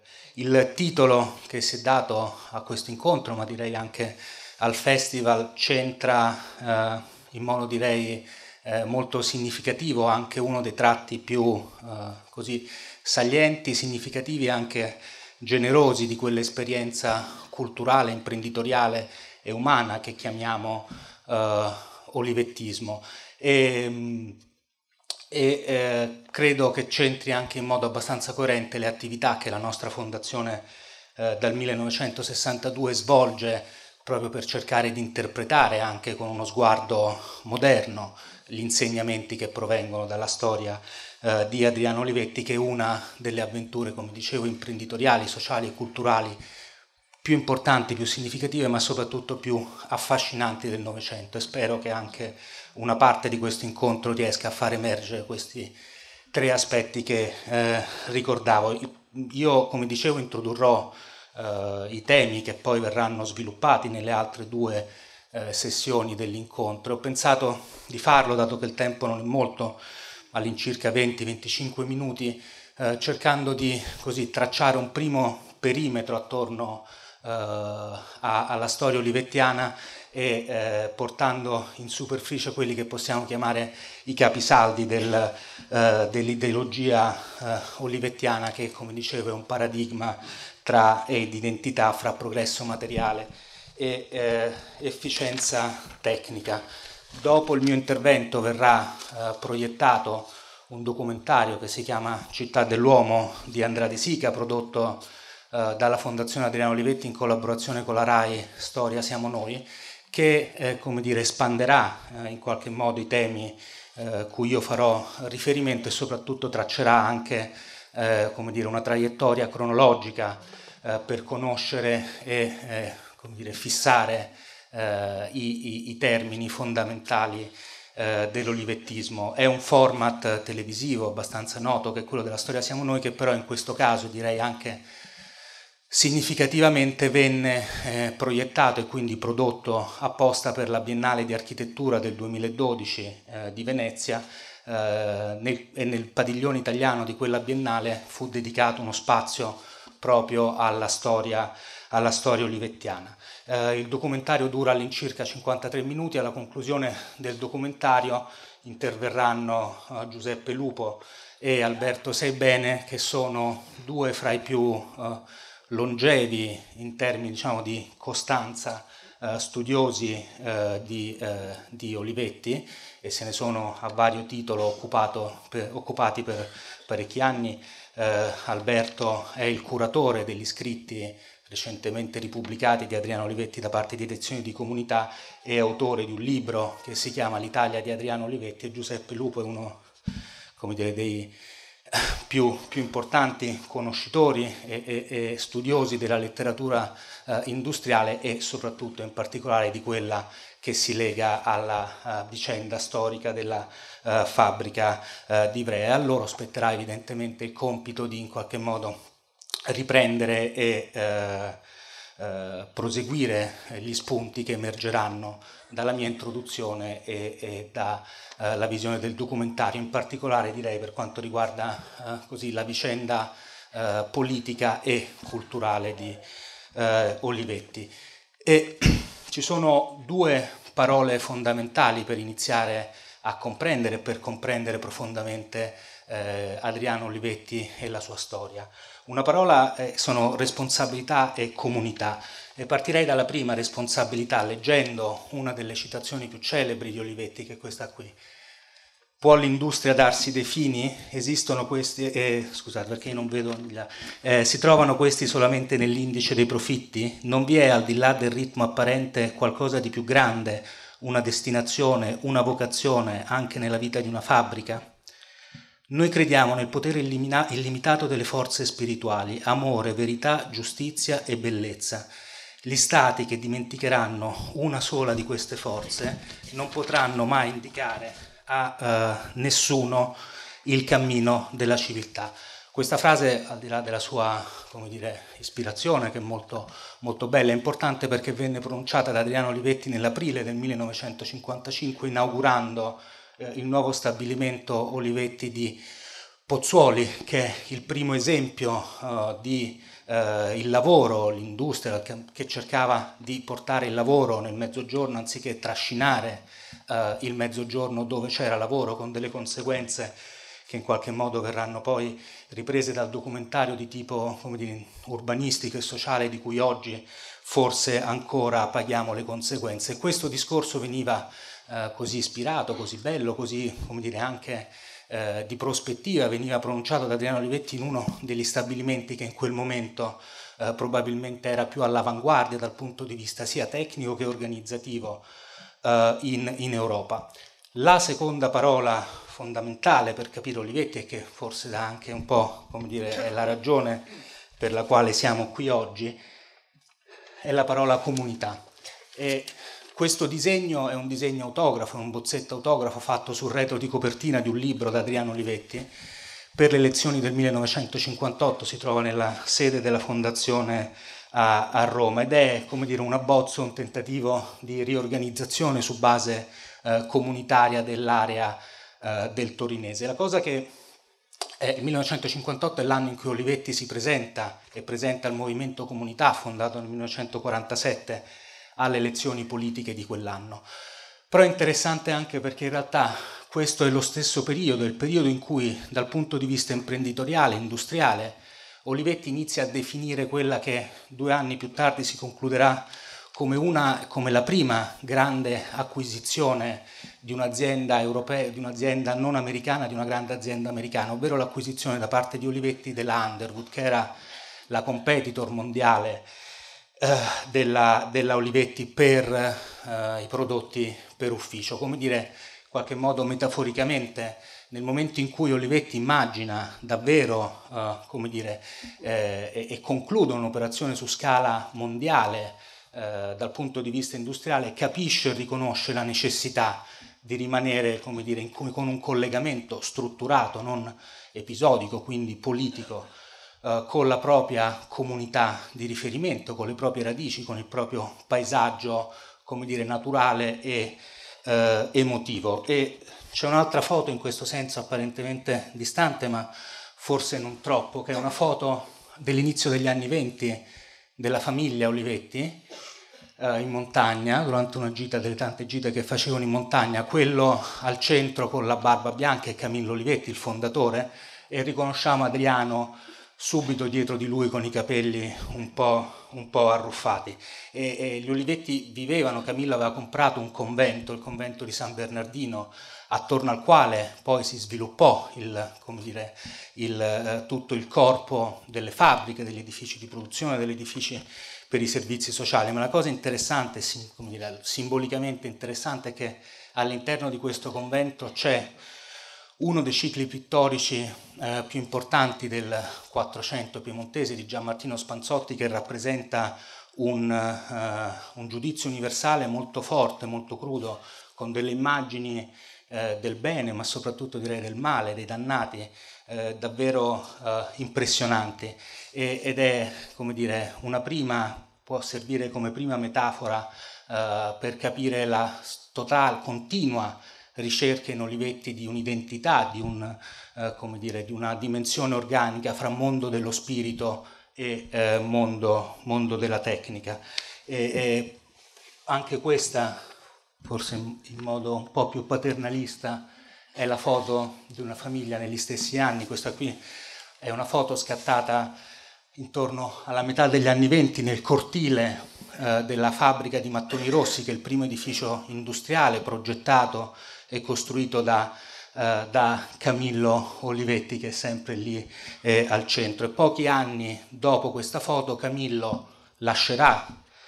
Il titolo che si è dato a questo incontro, ma direi anche al festival, centra in modo direi molto significativo anche uno dei tratti più così salienti, significativi e anche generosi di quell'esperienza culturale, imprenditoriale e umana che chiamiamo olivettismo. Credo che c'entri anche in modo abbastanza coerente le attività che la nostra fondazione dal 1962 svolge proprio per cercare di interpretare anche con uno sguardo moderno gli insegnamenti che provengono dalla storia di Adriano Olivetti, che è una delle avventure, come dicevo, imprenditoriali, sociali e culturali più importanti, più significative, ma soprattutto più affascinanti del Novecento, e spero che anche una parte di questo incontro riesca a far emergere questi tre aspetti che ricordavo. Io, come dicevo, introdurrò i temi che poi verranno sviluppati nelle altre due sessioni dell'incontro. Ho pensato di farlo, dato che il tempo non è molto, all'incirca 20-25 minuti, cercando di così tracciare un primo perimetro attorno alla storia olivettiana e portando in superficie quelli che possiamo chiamare i capisaldi dell'ideologia olivettiana, che, come dicevo, è un paradigma di identità fra progresso materiale e efficienza tecnica. Dopo il mio intervento verrà proiettato un documentario che si chiama Città dell'Uomo di Andrea De Sica, prodotto dalla Fondazione Adriano Olivetti in collaborazione con la RAI Storia Siamo Noi, che come dire, espanderà in qualche modo i temi cui io farò riferimento e soprattutto traccerà anche come dire, una traiettoria cronologica per conoscere e come dire, fissare i termini fondamentali dell'olivettismo. È un format televisivo abbastanza noto, che è quello della Storia Siamo Noi, che però in questo caso direi anche significativamente venne proiettato e quindi prodotto apposta per la Biennale di Architettura del 2012 di Venezia, e nel padiglione italiano di quella Biennale fu dedicato uno spazio proprio alla storia olivettiana. Il documentario dura all'incirca 53 minuti. Alla conclusione del documentario interverranno Giuseppe Lupo e Alberto Seibene, che sono due fra i più longevi in termini, diciamo, di costanza studiosi di Olivetti, e se ne sono a vario titolo occupati per parecchi anni. Alberto è il curatore degli scritti recentemente ripubblicati di Adriano Olivetti da parte di Edizioni di Comunità, e autore di un libro che si chiama L'Italia di Adriano Olivetti, e Giuseppe Lupo è uno, come dire, dei più importanti conoscitori e studiosi della letteratura industriale, e soprattutto in particolare di quella che si lega alla vicenda storica della fabbrica di Ivrea. A loro spetterà evidentemente il compito di in qualche modo riprendere e proseguire gli spunti che emergeranno dalla mia introduzione e dalla visione del documentario, in particolare direi per quanto riguarda così la vicenda politica e culturale di Olivetti. E ci sono due parole fondamentali per iniziare a comprendere, per comprendere profondamente Adriano Olivetti e la sua storia. Una parola sono responsabilità e comunità, e partirei dalla prima, responsabilità, leggendo una delle citazioni più celebri di Olivetti, che è questa qui. Può l'industria darsi dei fini? Esistono questi, scusate perché io non vedo, si trovano questi solamente nell'indice dei profitti? Non vi è, al di là del ritmo apparente, qualcosa di più grande, una destinazione, una vocazione anche nella vita di una fabbrica? Noi crediamo nel potere illimitato delle forze spirituali, amore, verità, giustizia e bellezza. Gli stati che dimenticheranno una sola di queste forze non potranno mai indicare a nessuno il cammino della civiltà. Questa frase, al di là della sua, come dire, ispirazione, che è molto, molto bella, è importante perché venne pronunciata da Adriano Olivetti nell'aprile del 1955, inaugurando il nuovo stabilimento Olivetti di Pozzuoli, che è il primo esempio di il lavoro, l'industria che cercava di portare il lavoro nel mezzogiorno anziché trascinare il mezzogiorno dove c'era lavoro, con delle conseguenze che in qualche modo verranno poi riprese dal documentario di tipo, come dire, urbanistico e sociale, di cui oggi forse ancora paghiamo le conseguenze. Questo discorso veniva così ispirato, così bello, così, come dire, anche di prospettiva, veniva pronunciato da Adriano Olivetti in uno degli stabilimenti che in quel momento probabilmente era più all'avanguardia dal punto di vista sia tecnico che organizzativo in Europa. La seconda parola fondamentale per capire Olivetti, e che forse dà anche un po', come dire, è la ragione per la quale siamo qui oggi, è la parola comunità. E questo disegno è un disegno autografo, un bozzetto autografo fatto sul retro di copertina di un libro da Adriano Olivetti per le elezioni del 1958, si trova nella sede della Fondazione a Roma, ed è, come dire, un abbozzo, un tentativo di riorganizzazione su base comunitaria dell'area del torinese. La cosa che il 1958 è l'anno in cui Olivetti si presenta e presenta il Movimento Comunità, fondato nel 1947, alle elezioni politiche di quell'anno. Però è interessante anche perché in realtà questo è lo stesso periodo, il periodo in cui dal punto di vista imprenditoriale, industriale, Olivetti inizia a definire quella che 2 anni più tardi si concluderà come la prima grande acquisizione di un'azienda europea, di un'azienda non americana, di una grande azienda americana, ovvero l'acquisizione da parte di Olivetti della Underwood, che era la competitor mondiale della Olivetti per i prodotti per ufficio. Come dire, in qualche modo metaforicamente, nel momento in cui Olivetti immagina davvero come dire, e conclude un'operazione su scala mondiale dal punto di vista industriale, capisce e riconosce la necessità di rimanere, come dire, con un collegamento strutturato, non episodico, quindi politico, con la propria comunità di riferimento, con le proprie radici, con il proprio paesaggio, come dire, naturale e emotivo. E c'è un'altra foto in questo senso apparentemente distante, ma forse non troppo, che è una foto dell'inizio degli anni '20 della famiglia Olivetti in montagna, durante una gita delle tante gite che facevano in montagna. Quello al centro con la barba bianca è Camillo Olivetti, il fondatore, e riconosciamo Adriano subito dietro di lui con i capelli un po' arruffati. E gli Olivetti vivevano, Camillo aveva comprato un convento, il convento di San Bernardino, attorno al quale poi si sviluppò tutto il corpo delle fabbriche, degli edifici di produzione, degli edifici per i servizi sociali. Ma la cosa interessante, simbolicamente interessante, è che all'interno di questo convento c'è uno dei cicli pittorici più importanti del Quattrocento piemontese di Gianmartino Spanzotti, che rappresenta un giudizio universale molto forte, molto crudo, con delle immagini del bene, ma soprattutto direi del male, dei dannati, davvero impressionanti, ed è, come dire, può servire come prima metafora per capire la continua ricerca in Olivetti di un'identità, di una dimensione organica fra mondo dello spirito e mondo della tecnica. E anche questa, forse in modo un po' più paternalista, è la foto di una famiglia negli stessi anni. Questa qui è una foto scattata intorno alla metà degli anni '20 nel cortile della fabbrica di mattoni rossi, che è il primo edificio industriale progettato e costruito da Camillo Olivetti, che è sempre lì al centro. E pochi anni dopo questa foto Camillo lascerà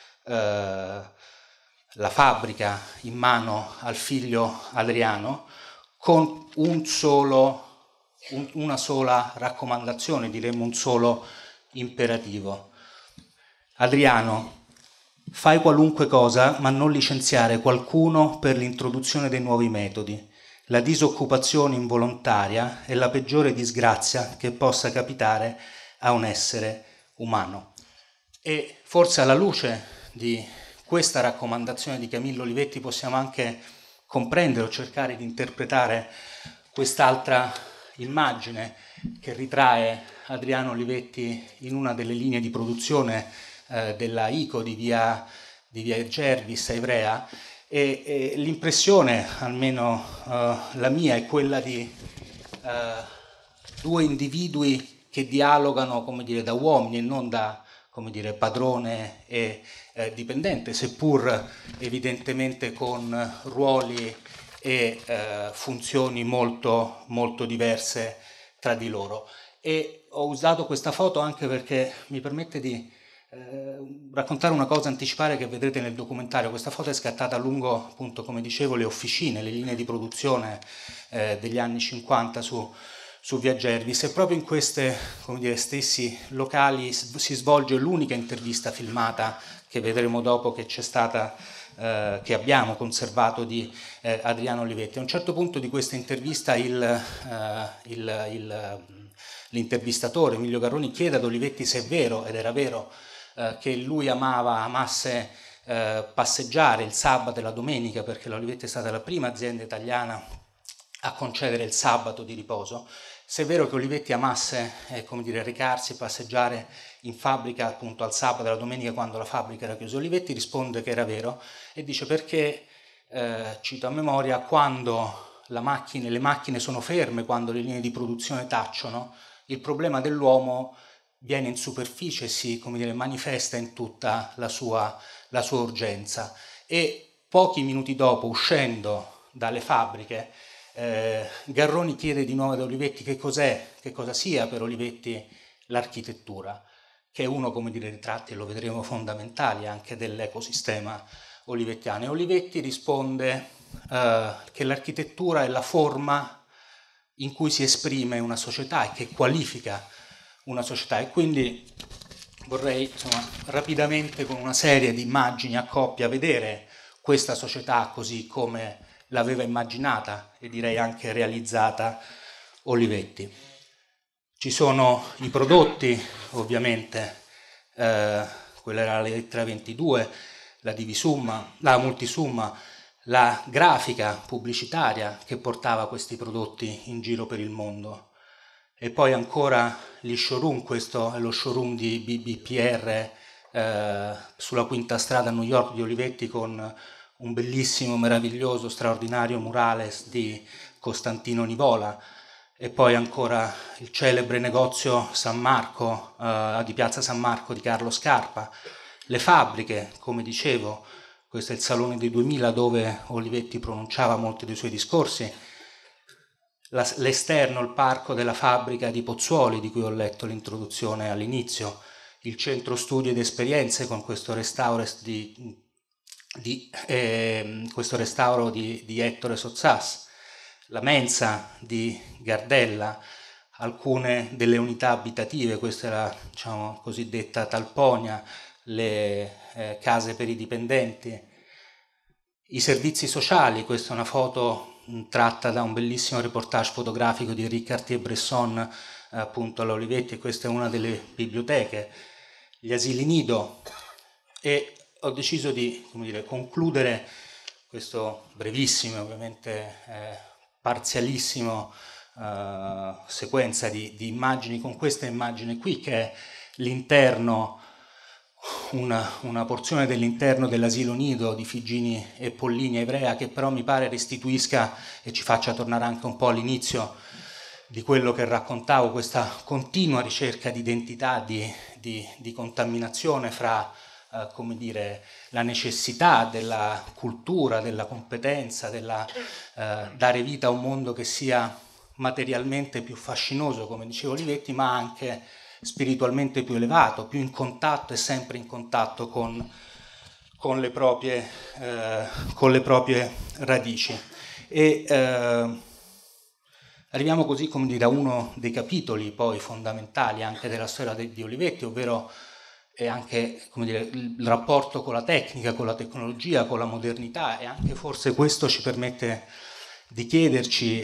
la fabbrica in mano al figlio Adriano con una sola raccomandazione, diremmo un solo imperativo. Adriano, fai qualunque cosa, ma non licenziare qualcuno per l'introduzione dei nuovi metodi. La disoccupazione involontaria è la peggiore disgrazia che possa capitare a un essere umano. E forse alla luce di questa raccomandazione di Camillo Olivetti possiamo anche comprendere o cercare di interpretare quest'altra immagine, che ritrae Adriano Olivetti in una delle linee di produzione della ICO di via Gervis a Ivrea, e l'impressione, almeno la mia, è quella di due individui che dialogano, come dire, da uomini e non da, come dire, padrone e dipendente, seppur evidentemente con ruoli e funzioni molto, molto diverse tra di loro. E ho usato questa foto anche perché mi permette di raccontare una cosa, anticipare, che vedrete nel documentario. Questa foto è scattata lungo, appunto, come dicevo, le officine, le linee di produzione degli anni 50 su via Gervis, e proprio in questi, come dire, stessi locali si svolge l'unica intervista filmata che vedremo dopo, che c'è stata, che abbiamo conservato, di Adriano Olivetti. A un certo punto di questa intervista l'intervistatore Emilio Garroni chiede ad Olivetti se è vero, ed era vero, che lui amasse passeggiare il sabato e la domenica, perché la Olivetti è stata la prima azienda italiana a concedere il sabato di riposo. Se è vero che Olivetti amasse, come dire, recarsi e passeggiare in fabbrica appunto al sabato e alla domenica quando la fabbrica era chiusa, Olivetti risponde che era vero e dice perché, cito a memoria, quando le macchine sono ferme, quando le linee di produzione tacciono, il problema dell'uomo viene in superficie e si, come dire, manifesta in tutta la sua urgenza. E pochi minuti dopo, uscendo dalle fabbriche, Garroni chiede di nuovo ad Olivetti che cosa sia per Olivetti l'architettura, che è uno, come dire, dei tratti, e lo vedremo, fondamentali anche dell'ecosistema olivettiano. E Olivetti risponde che l'architettura è la forma in cui si esprime una società e che qualifica una società. E quindi vorrei, insomma, rapidamente, con una serie di immagini a coppia, vedere questa società così come l'aveva immaginata e direi anche realizzata Olivetti. Ci sono i prodotti, ovviamente, quella era la lettera 22, la divisumma, la multisumma, la grafica pubblicitaria che portava questi prodotti in giro per il mondo. E poi ancora gli showroom, questo è lo showroom di BBPR sulla Quinta Strada a New York di Olivetti, con un bellissimo, meraviglioso, straordinario murales di Costantino Nivola. E poi ancora il celebre negozio San Marco, di Piazza San Marco, di Carlo Scarpa. Le fabbriche, come dicevo, questo è il Salone dei 2000 dove Olivetti pronunciava molti dei suoi discorsi. L'esterno, il parco della fabbrica di Pozzuoli, di cui ho letto l'introduzione all'inizio, il centro studi ed esperienze con questo restauro di Ettore Sozzas, la mensa di Gardella, alcune delle unità abitative, questa è la, diciamo, cosiddetta Talponia, le case per i dipendenti, i servizi sociali. Questa è una foto tratta da un bellissimo reportage fotografico di Eric Cartier-Bresson, appunto alla Olivetti, e questa è una delle biblioteche, gli asili nido. E ho deciso di, come dire, concludere questo brevissimo, ovviamente parzialissimo sequenza di immagini con questa immagine qui, che è l'interno, una porzione dell'interno dell'asilo nido di Figini e Pollini a Ivrea, che però mi pare restituisca e ci faccia tornare anche un po' all'inizio di quello che raccontavo, questa continua ricerca di identità, di contaminazione fra, come dire, la necessità della cultura, della competenza, dare vita a un mondo che sia materialmente più fascinoso, come diceva Olivetti, ma anche spiritualmente più elevato, più in contatto e sempre in contatto con le proprie radici. E arriviamo così, come dire, a uno dei capitoli poi fondamentali anche della storia di Olivetti, ovvero è anche, come dire, il rapporto con la tecnica, con la tecnologia, con la modernità, e anche forse questo ci permette di chiederci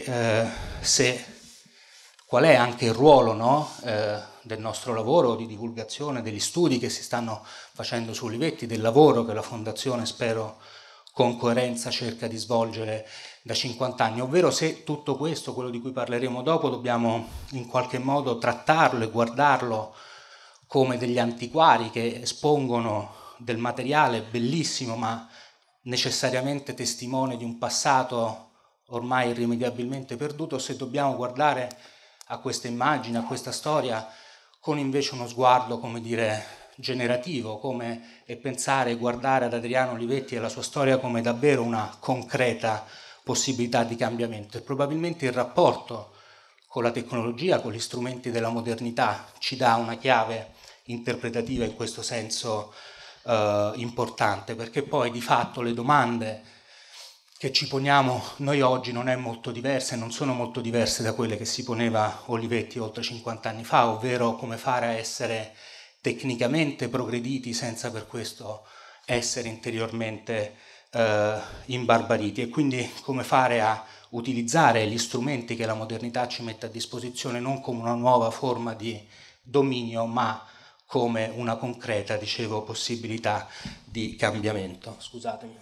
qual è anche il ruolo, no, del nostro lavoro di divulgazione, degli studi che si stanno facendo su Olivetti, del lavoro che la Fondazione, spero, con coerenza cerca di svolgere da 50 anni, ovvero se tutto questo, quello di cui parleremo dopo, dobbiamo in qualche modo trattarlo e guardarlo come degli antiquari che espongono del materiale bellissimo ma necessariamente testimone di un passato ormai irrimediabilmente perduto, se dobbiamo guardare a questa immagine, a questa storia con invece uno sguardo, come dire, generativo, e pensare e guardare ad Adriano Olivetti e la sua storia come davvero una concreta possibilità di cambiamento. E probabilmente il rapporto con la tecnologia, con gli strumenti della modernità, ci dà una chiave interpretativa in questo senso importante, perché poi di fatto le domande che ci poniamo noi oggi non sono molto diverse da quelle che si poneva Olivetti oltre 50 anni fa, ovvero come fare a essere tecnicamente progrediti senza per questo essere interiormente imbarbariti, e quindi come fare a utilizzare gli strumenti che la modernità ci mette a disposizione non come una nuova forma di dominio, ma come una concreta, dicevo, possibilità di cambiamento. Scusatemi.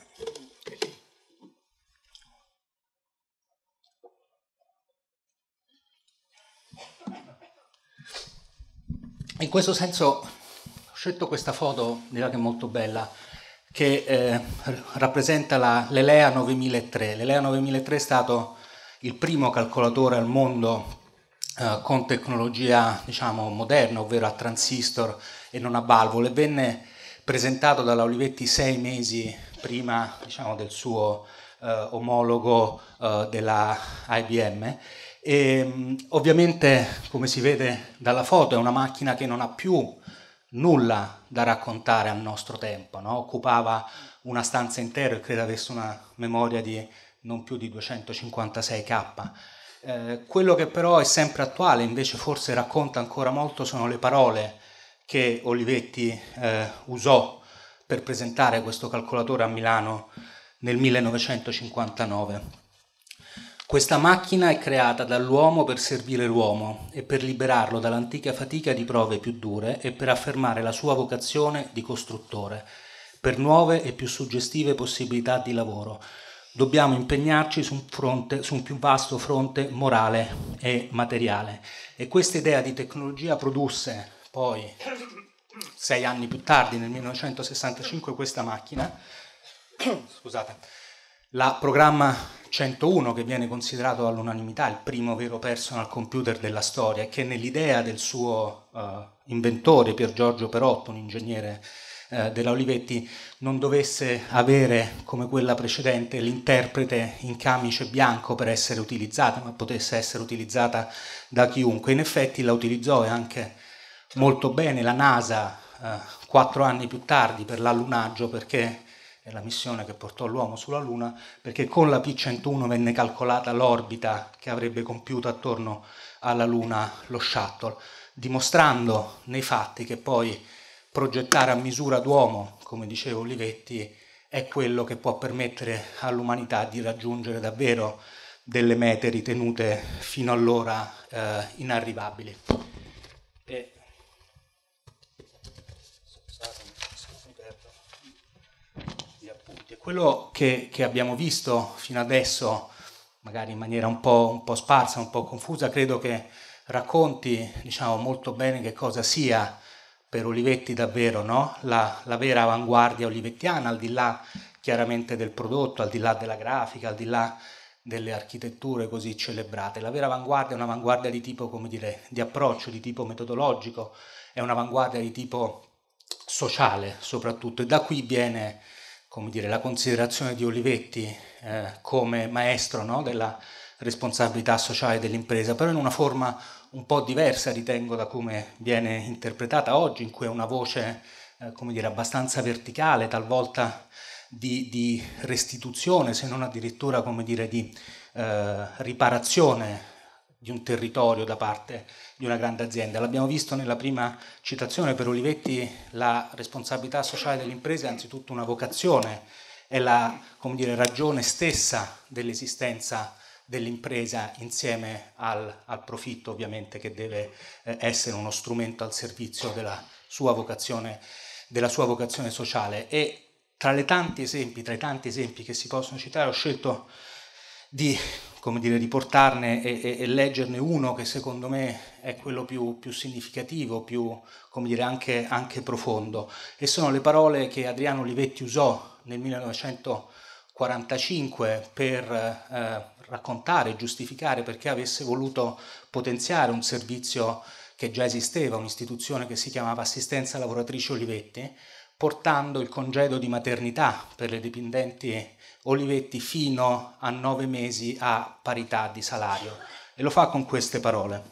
In questo senso ho scelto questa foto, direi che è molto bella, che rappresenta l'Elea 9003. L'Elea 9003 è stato il primo calcolatore al mondo con tecnologia, diciamo, moderna, ovvero a transistor e non a valvole. Venne presentato dalla Olivetti 6 mesi prima, diciamo, del suo omologo della IBM. E ovviamente, come si vede dalla foto, è una macchina che non ha più nulla da raccontare al nostro tempo, no? Occupava una stanza intera e credo avesse una memoria di non più di 256K. Quello che però è sempre attuale, invece forse racconta ancora molto, sono le parole che Olivetti usò per presentare questo calcolatore a Milano nel 1959. Questa macchina è creata dall'uomo per servire l'uomo e per liberarlo dall'antica fatica di prove più dure e per affermare la sua vocazione di costruttore, per nuove e più suggestive possibilità di lavoro. Dobbiamo impegnarci su un più vasto fronte morale e materiale. E questa idea di tecnologia produsse poi, 6 anni più tardi, nel 1965, questa macchina, scusate, la programma 101, che viene considerato all'unanimità il primo vero personal computer della storia, e che nell'idea del suo inventore Pier Giorgio Perotto, un ingegnere della Olivetti, non dovesse avere, come quella precedente, l'interprete in camice bianco per essere utilizzata, ma potesse essere utilizzata da chiunque. In effetti la utilizzò, e anche molto bene, la NASA 4 anni più tardi per l'allunaggio, perché è la missione che portò l'uomo sulla Luna, perché con la P101 venne calcolata l'orbita che avrebbe compiuto attorno alla Luna lo shuttle, dimostrando nei fatti che poi progettare a misura d'uomo, come diceva Olivetti, è quello che può permettere all'umanità di raggiungere davvero delle mete ritenute fino allora inarrivabili. Quello che abbiamo visto fino adesso, magari in maniera un po' sparsa, un po' confusa, credo che racconti, diciamo, molto bene che cosa sia per Olivetti davvero, no? La vera avanguardia olivettiana, al di là chiaramente del prodotto, al di là della grafica, al di là delle architetture così celebrate. La vera avanguardia è un'avanguardia di tipo, come dire, di approccio, di tipo metodologico, è un'avanguardia di tipo sociale soprattutto, e da qui viene, come dire, la considerazione di Olivetti come maestro, no, della responsabilità sociale dell'impresa, però in una forma un po' diversa, ritengo, da come viene interpretata oggi, in cui è una voce come dire, abbastanza verticale, talvolta di restituzione, se non addirittura, come dire, di riparazione di un territorio da parte di una grande azienda. L'abbiamo visto nella prima citazione. Per Olivetti la responsabilità sociale dell'impresa è anzitutto una vocazione, è la, come dire, ragione stessa dell'esistenza dell'impresa, insieme al profitto, ovviamente, che deve essere uno strumento al servizio della sua vocazione sociale. E tra i tanti esempi che si possono citare, ho scelto di, come dire, di portarne e leggerne uno che secondo me è quello più significativo, più, come dire, anche profondo, e sono le parole che Adriano Olivetti usò nel 1945 per raccontare e giustificare perché avesse voluto potenziare un servizio che già esisteva, un'istituzione che si chiamava Assistenza Lavoratrici Olivetti, portando il congedo di maternità per le dipendenti Olivetti fino a 9 mesi a parità di salario. E lo fa con queste parole.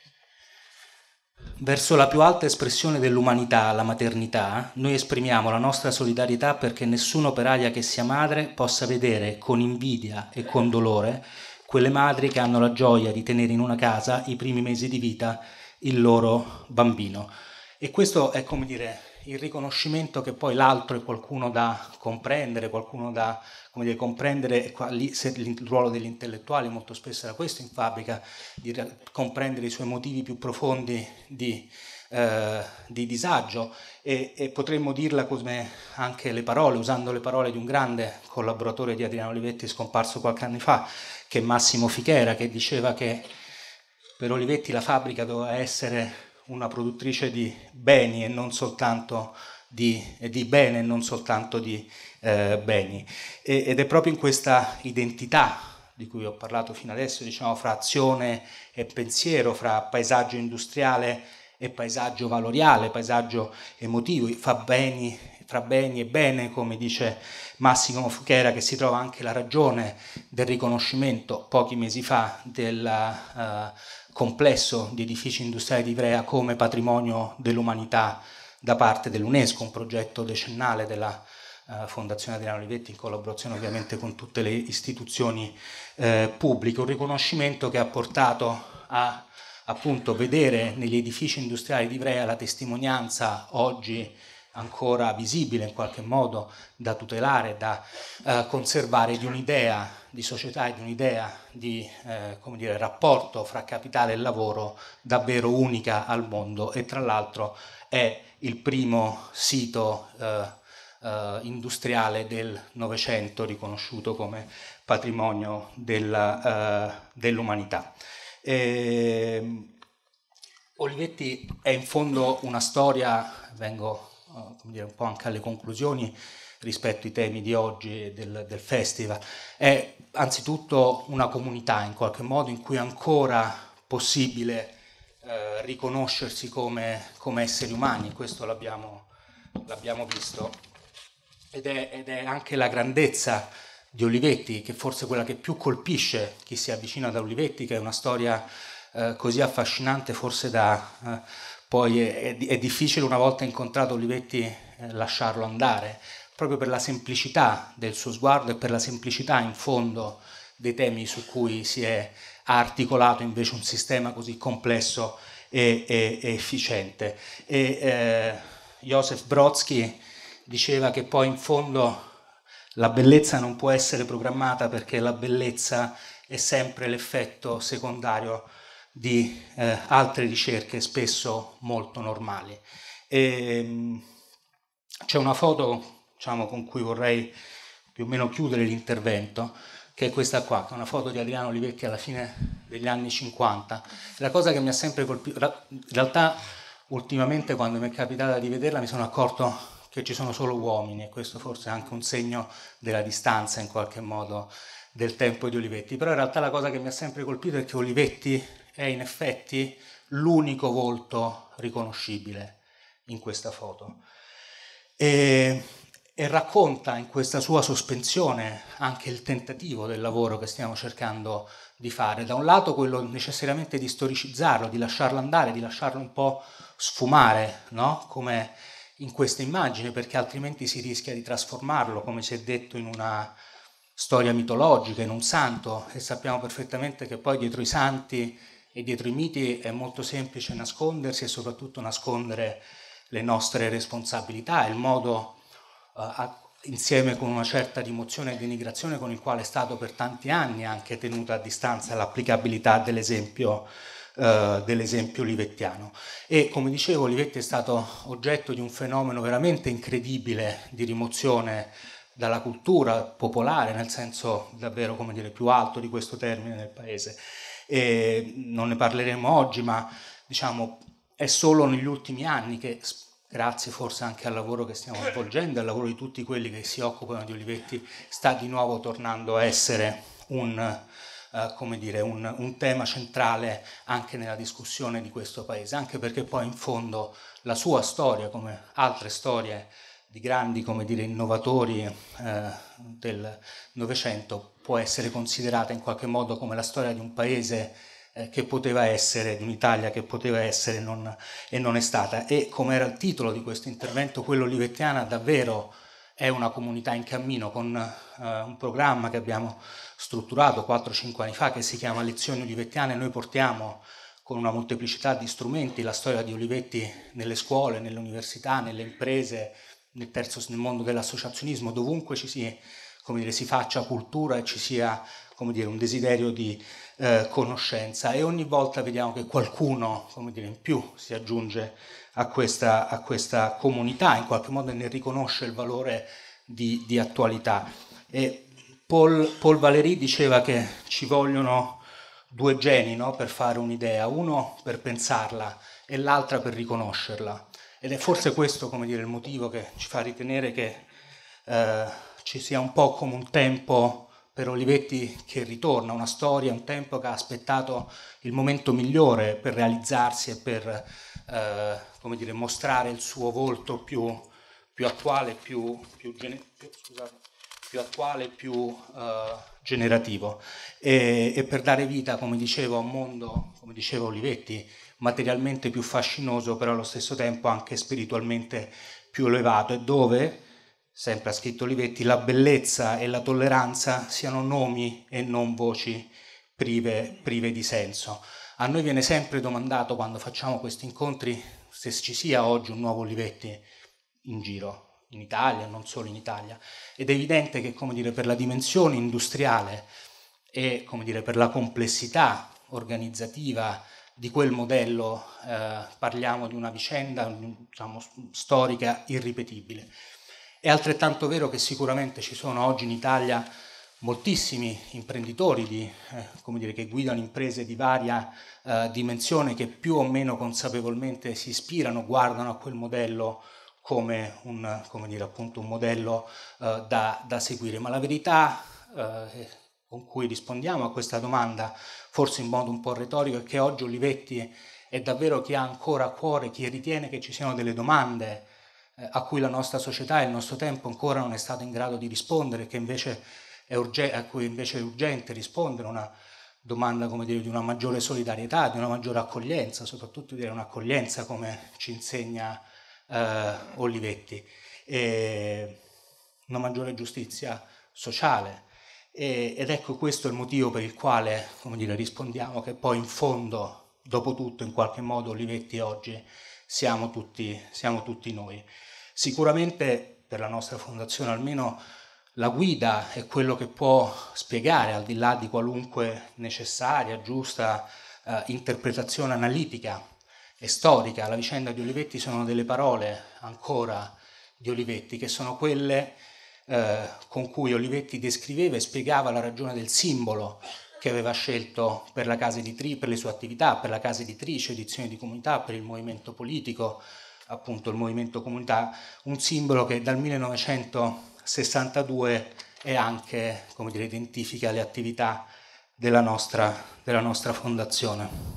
Verso la più alta espressione dell'umanità, la maternità, noi esprimiamo la nostra solidarietà perché nessuna operaia che sia madre possa vedere con invidia e con dolore quelle madri che hanno la gioia di tenere in una casa i primi mesi di vita il loro bambino. E questo è, come dire, il riconoscimento che poi l'altro è qualcuno da comprendere, qualcuno da, come dire, comprendere, il ruolo degli intellettuali molto spesso era questo in fabbrica, di comprendere i suoi motivi più profondi di disagio, e potremmo dirla come anche le parole, usando le parole di un grande collaboratore di Adriano Olivetti scomparso qualche anno fa, che è Massimo Fichera, che diceva che per Olivetti la fabbrica doveva essere una produttrice di beni e non soltanto di bene e non soltanto di beni. Ed è proprio in questa identità di cui ho parlato fino adesso, diciamo, fra azione e pensiero, fra paesaggio industriale e paesaggio valoriale, paesaggio emotivo, fra beni e bene, come dice Massimo Fichera, che si trova anche la ragione del riconoscimento pochi mesi fa del complesso di edifici industriali di Ivrea come patrimonio dell'umanità da parte dell'UNESCO, un progetto decennale della Fondazione Adriano Olivetti in collaborazione ovviamente con tutte le istituzioni pubbliche, un riconoscimento che ha portato a appunto vedere negli edifici industriali di Ivrea la testimonianza oggi ancora visibile in qualche modo da tutelare, da conservare di un'idea di società e di un'idea di come dire, rapporto fra capitale e lavoro davvero unica al mondo, e tra l'altro è il primo sito industriale del Novecento riconosciuto come patrimonio dell'umanità. Olivetti è in fondo una storia, vengo come dire, un po' anche alle conclusioni rispetto ai temi di oggi e del festival, è anzitutto una comunità in qualche modo in cui è ancora possibile riconoscersi come esseri umani, questo l'abbiamo visto, ed è anche la grandezza di Olivetti, che forse è quella che più colpisce chi si avvicina ad Olivetti, che è una storia così affascinante, forse da poi è difficile una volta incontrato Olivetti lasciarlo andare, proprio per la semplicità del suo sguardo e per la semplicità in fondo dei temi su cui ha articolato invece un sistema così complesso e efficiente. Joseph Brodsky diceva che poi in fondo la bellezza non può essere programmata perché la bellezza è sempre l'effetto secondario di altre ricerche spesso molto normali. C'è una foto, diciamo, con cui vorrei più o meno chiudere l'intervento, che è questa qua, che è una foto di Adriano Olivetti alla fine degli anni 50. La cosa che mi ha sempre colpito, in realtà ultimamente quando mi è capitata di vederla mi sono accorto che ci sono solo uomini, e questo forse è anche un segno della distanza in qualche modo del tempo di Olivetti, però in realtà la cosa che mi ha sempre colpito è che Olivetti è in effetti l'unico volto riconoscibile in questa foto e racconta in questa sua sospensione anche il tentativo del lavoro che stiamo cercando di fare, da un lato quello necessariamente di storicizzarlo, di lasciarlo andare, di lasciarlo un po' sfumare, no? Come in queste immagini, perché altrimenti si rischia di trasformarlo, come si è detto, in una storia mitologica, in un santo, e sappiamo perfettamente che poi dietro i santi e dietro i miti è molto semplice nascondersi e soprattutto nascondere le nostre responsabilità, il modo insieme con una certa rimozione e denigrazione con il quale è stato per tanti anni anche tenuta a distanza l'applicabilità dell'esempio dell'esempio olivettiano. E come dicevo, Olivetti è stato oggetto di un fenomeno veramente incredibile di rimozione dalla cultura popolare, nel senso davvero, come dire, più alto di questo termine nel paese. E non ne parleremo oggi, ma diciamo è solo negli ultimi anni che, grazie forse anche al lavoro che stiamo svolgendo, al lavoro di tutti quelli che si occupano di Olivetti, sta di nuovo tornando a essere come dire, un tema centrale anche nella discussione di questo paese, anche perché poi in fondo la sua storia, come altre storie di grandi, come dire, innovatori del Novecento, può essere considerata in qualche modo come la storia di un paese che poteva essere, di un'Italia che poteva essere e non è stata. E come era il titolo di questo intervento, quello olivettiana davvero è una comunità in cammino, con un programma che abbiamo strutturato 4-5 anni fa che si chiama Lezioni Olivettiane. Noi portiamo con una molteplicità di strumenti la storia di Olivetti nelle scuole, nelle università, nelle imprese, nel mondo dell'associazionismo, dovunque ci sia, come dire, si faccia cultura e ci sia, come dire, un desiderio di conoscenza, e ogni volta vediamo che qualcuno, come dire, in più si aggiunge a questa comunità, in qualche modo ne riconosce il valore di attualità. E Paul Valéry diceva che ci vogliono due geni, no, per fare un'idea, uno per pensarla e l'altra per riconoscerla. Ed è forse questo, come dire, il motivo che ci fa ritenere che ci sia un po' come un tempo per Olivetti che ritorna, una storia, un tempo che ha aspettato il momento migliore per realizzarsi e per come dire, mostrare il suo volto più attuale, più attuale, più generativo, e per dare vita, come dicevo, a un mondo, come diceva Olivetti, materialmente più fascinoso, però allo stesso tempo anche spiritualmente più elevato, e dove, sempre ha scritto Olivetti, la bellezza e la tolleranza siano nomi e non voci prive di senso. A noi viene sempre domandato, quando facciamo questi incontri, se ci sia oggi un nuovo Olivetti in giro, in Italia, non solo in Italia. Ed è evidente che, come dire, per la dimensione industriale e, come dire, per la complessità organizzativa di quel modello, parliamo di una vicenda, diciamo, storica irripetibile. È altrettanto vero che sicuramente ci sono oggi in Italia moltissimi imprenditori come dire, che guidano imprese di varia dimensione, che più o meno consapevolmente si ispirano, guardano a quel modello come come dire, appunto un modello da seguire. Ma la verità con cui rispondiamo a questa domanda, forse in modo un po' retorico, è che oggi Olivetti è davvero chi ha ancora a cuore, chi ritiene che ci siano delle domande a cui la nostra società e il nostro tempo ancora non è stato in grado di rispondere, che invece a cui invece è urgente rispondere, una domanda, come dire, di una maggiore solidarietà, di una maggiore accoglienza, soprattutto di un'accoglienza come ci insegna Olivetti, e una maggiore giustizia sociale. Ed ecco, questo è il motivo per il quale, come dire, rispondiamo che poi in fondo, dopo tutto, in qualche modo Olivetti oggi siamo tutti noi. Sicuramente per la nostra fondazione almeno la guida è quello che può spiegare, al di là di qualunque necessaria, giusta interpretazione analitica e storica, la vicenda di Olivetti. Sono delle parole ancora di Olivetti che sono quelle con cui Olivetti descriveva e spiegava la ragione del simbolo che aveva scelto per la casa editrice, per le sue attività, per la casa editrice, edizioni di comunità, per il movimento politico, appunto il movimento comunità, un simbolo che dal 1962 è anche, come dire, identifica le attività della nostra fondazione.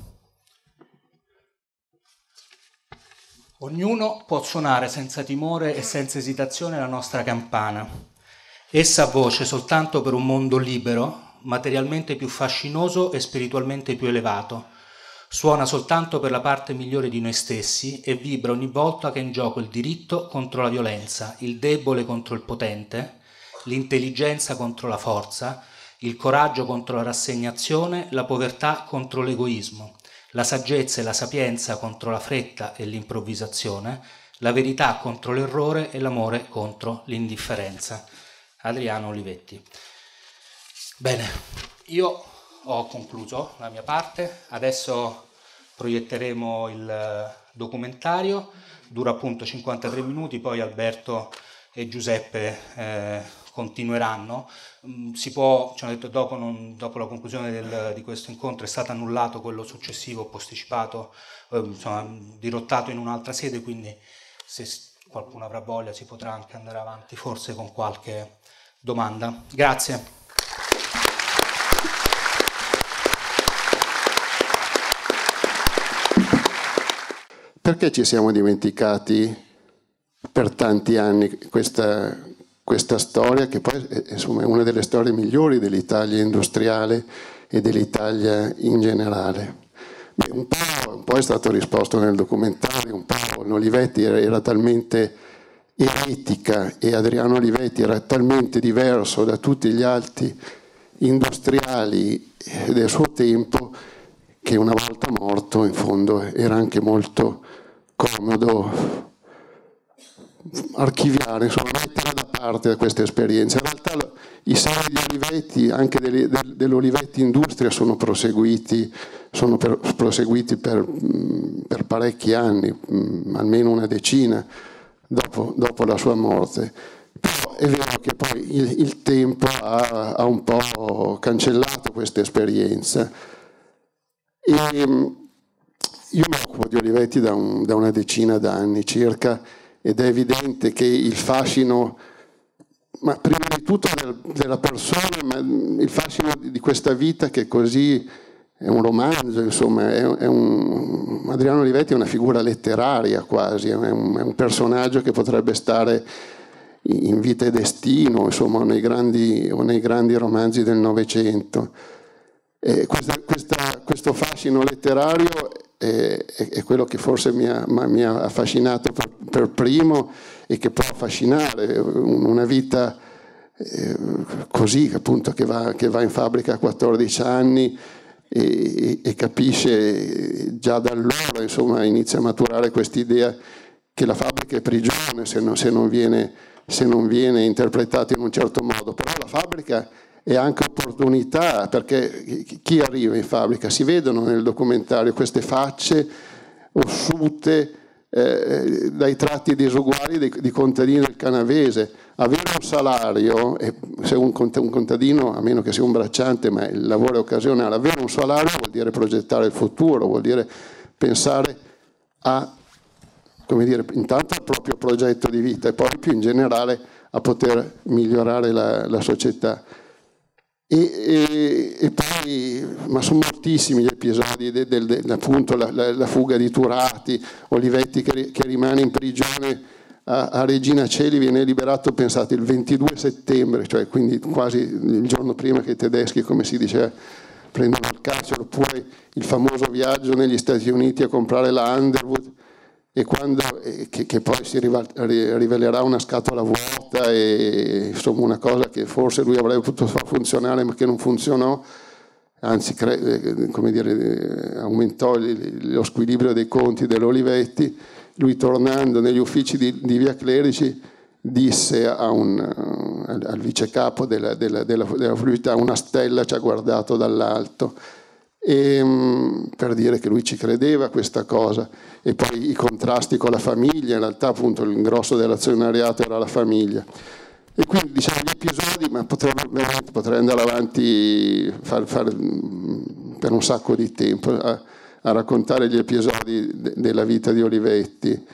Ognuno può suonare senza timore e senza esitazione la nostra campana. Essa ha voce soltanto per un mondo libero, materialmente più fascinoso e spiritualmente più elevato. Suona soltanto per la parte migliore di noi stessi e vibra ogni volta che è in gioco il diritto contro la violenza, il debole contro il potente, l'intelligenza contro la forza, il coraggio contro la rassegnazione, la povertà contro l'egoismo, la saggezza e la sapienza contro la fretta e l'improvvisazione, la verità contro l'errore e l'amore contro l'indifferenza. Adriano Olivetti. Bene, io ho concluso la mia parte, adesso proietteremo il documentario, dura appunto 53 minuti, poi Alberto e Giuseppe continueranno. Si può, ci hanno detto dopo la conclusione di questo incontro è stato annullato quello successivo, posticipato, insomma, dirottato in un'altra sede, quindi se qualcuno avrà voglia si potrà anche andare avanti forse con qualche domanda. Grazie. Perché ci siamo dimenticati per tanti anni questa storia, che poi insomma, è una delle storie migliori dell'Italia industriale e dell'Italia in generale? Beh, un po' è stato risposto nel documentario, un po' Olivetti era talmente eretica e Adriano Olivetti era talmente diverso da tutti gli altri industriali del suo tempo che una volta morto in fondo era anche molto comodo archiviare, insomma mettere da parte queste esperienze. In realtà i seri di Olivetti, anche dell'Olivetti Industria, sono proseguiti per parecchi anni, almeno una decina dopo la sua morte. Però è vero che poi il tempo ha un po' cancellato questa esperienza. E io mi occupo di Olivetti da una decina d'anni circa, ed è evidente che il fascino, ma prima di tutto della persona, ma il fascino di questa vita che così è un romanzo, insomma, Adriano Olivetti è una figura letteraria quasi, è un personaggio che potrebbe stare in Vita e Destino, insomma, o nei grandi romanzi del Novecento. Questo fascino letterario è quello che forse mi ha affascinato per primo e che può affascinare una vita così, appunto, che va in fabbrica a 14 anni e capisce già da allora, insomma, inizia a maturare quest'idea che la fabbrica è prigione se non viene interpretata in un certo modo. Però la fabbrica è anche opportunità, perché chi arriva in fabbrica, si vedono nel documentario queste facce ossute dai tratti disuguali di contadini del Canavese. Avere un salario, se un contadino, a meno che sia un bracciante, ma il lavoro è occasionale, avere un salario vuol dire progettare il futuro, vuol dire pensare a, come dire, intanto al proprio progetto di vita e poi più in generale a poter migliorare la società. E poi, ma sono moltissimi gli episodi appunto la fuga di Turati, Olivetti che rimane in prigione a Regina Coeli, viene liberato, pensate, il 22 settembre, cioè quindi quasi il giorno prima che i tedeschi, come si diceva, prendono il carcere, oppure il famoso viaggio negli Stati Uniti a comprare la Underwood, e che poi si rivelerà una scatola vuota e insomma una cosa che forse lui avrebbe potuto far funzionare ma che non funzionò, anzi come dire, aumentò lo squilibrio dei conti dell'Olivetti. Lui, tornando negli uffici di via Clerici, disse al vicecapo della fluidità: una stella ci ha guardato dall'alto, per dire che lui ci credeva a questa cosa. E poi i contrasti con la famiglia, in realtà appunto il grosso dell'azionariato era la famiglia. E quindi, diciamo, gli episodi, ma potrei andare avanti per un sacco di tempo a raccontare gli episodi della vita di Olivetti.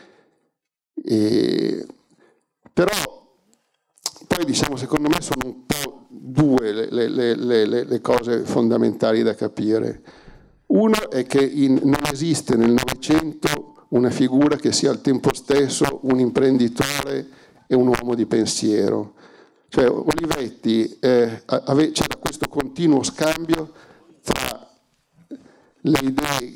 Però poi, diciamo, secondo me sono un po' due le cose fondamentali da capire. Uno è che non esiste nel Novecento una figura che sia al tempo stesso un imprenditore e un uomo di pensiero. Cioè Olivetti c'era questo continuo scambio tra le idee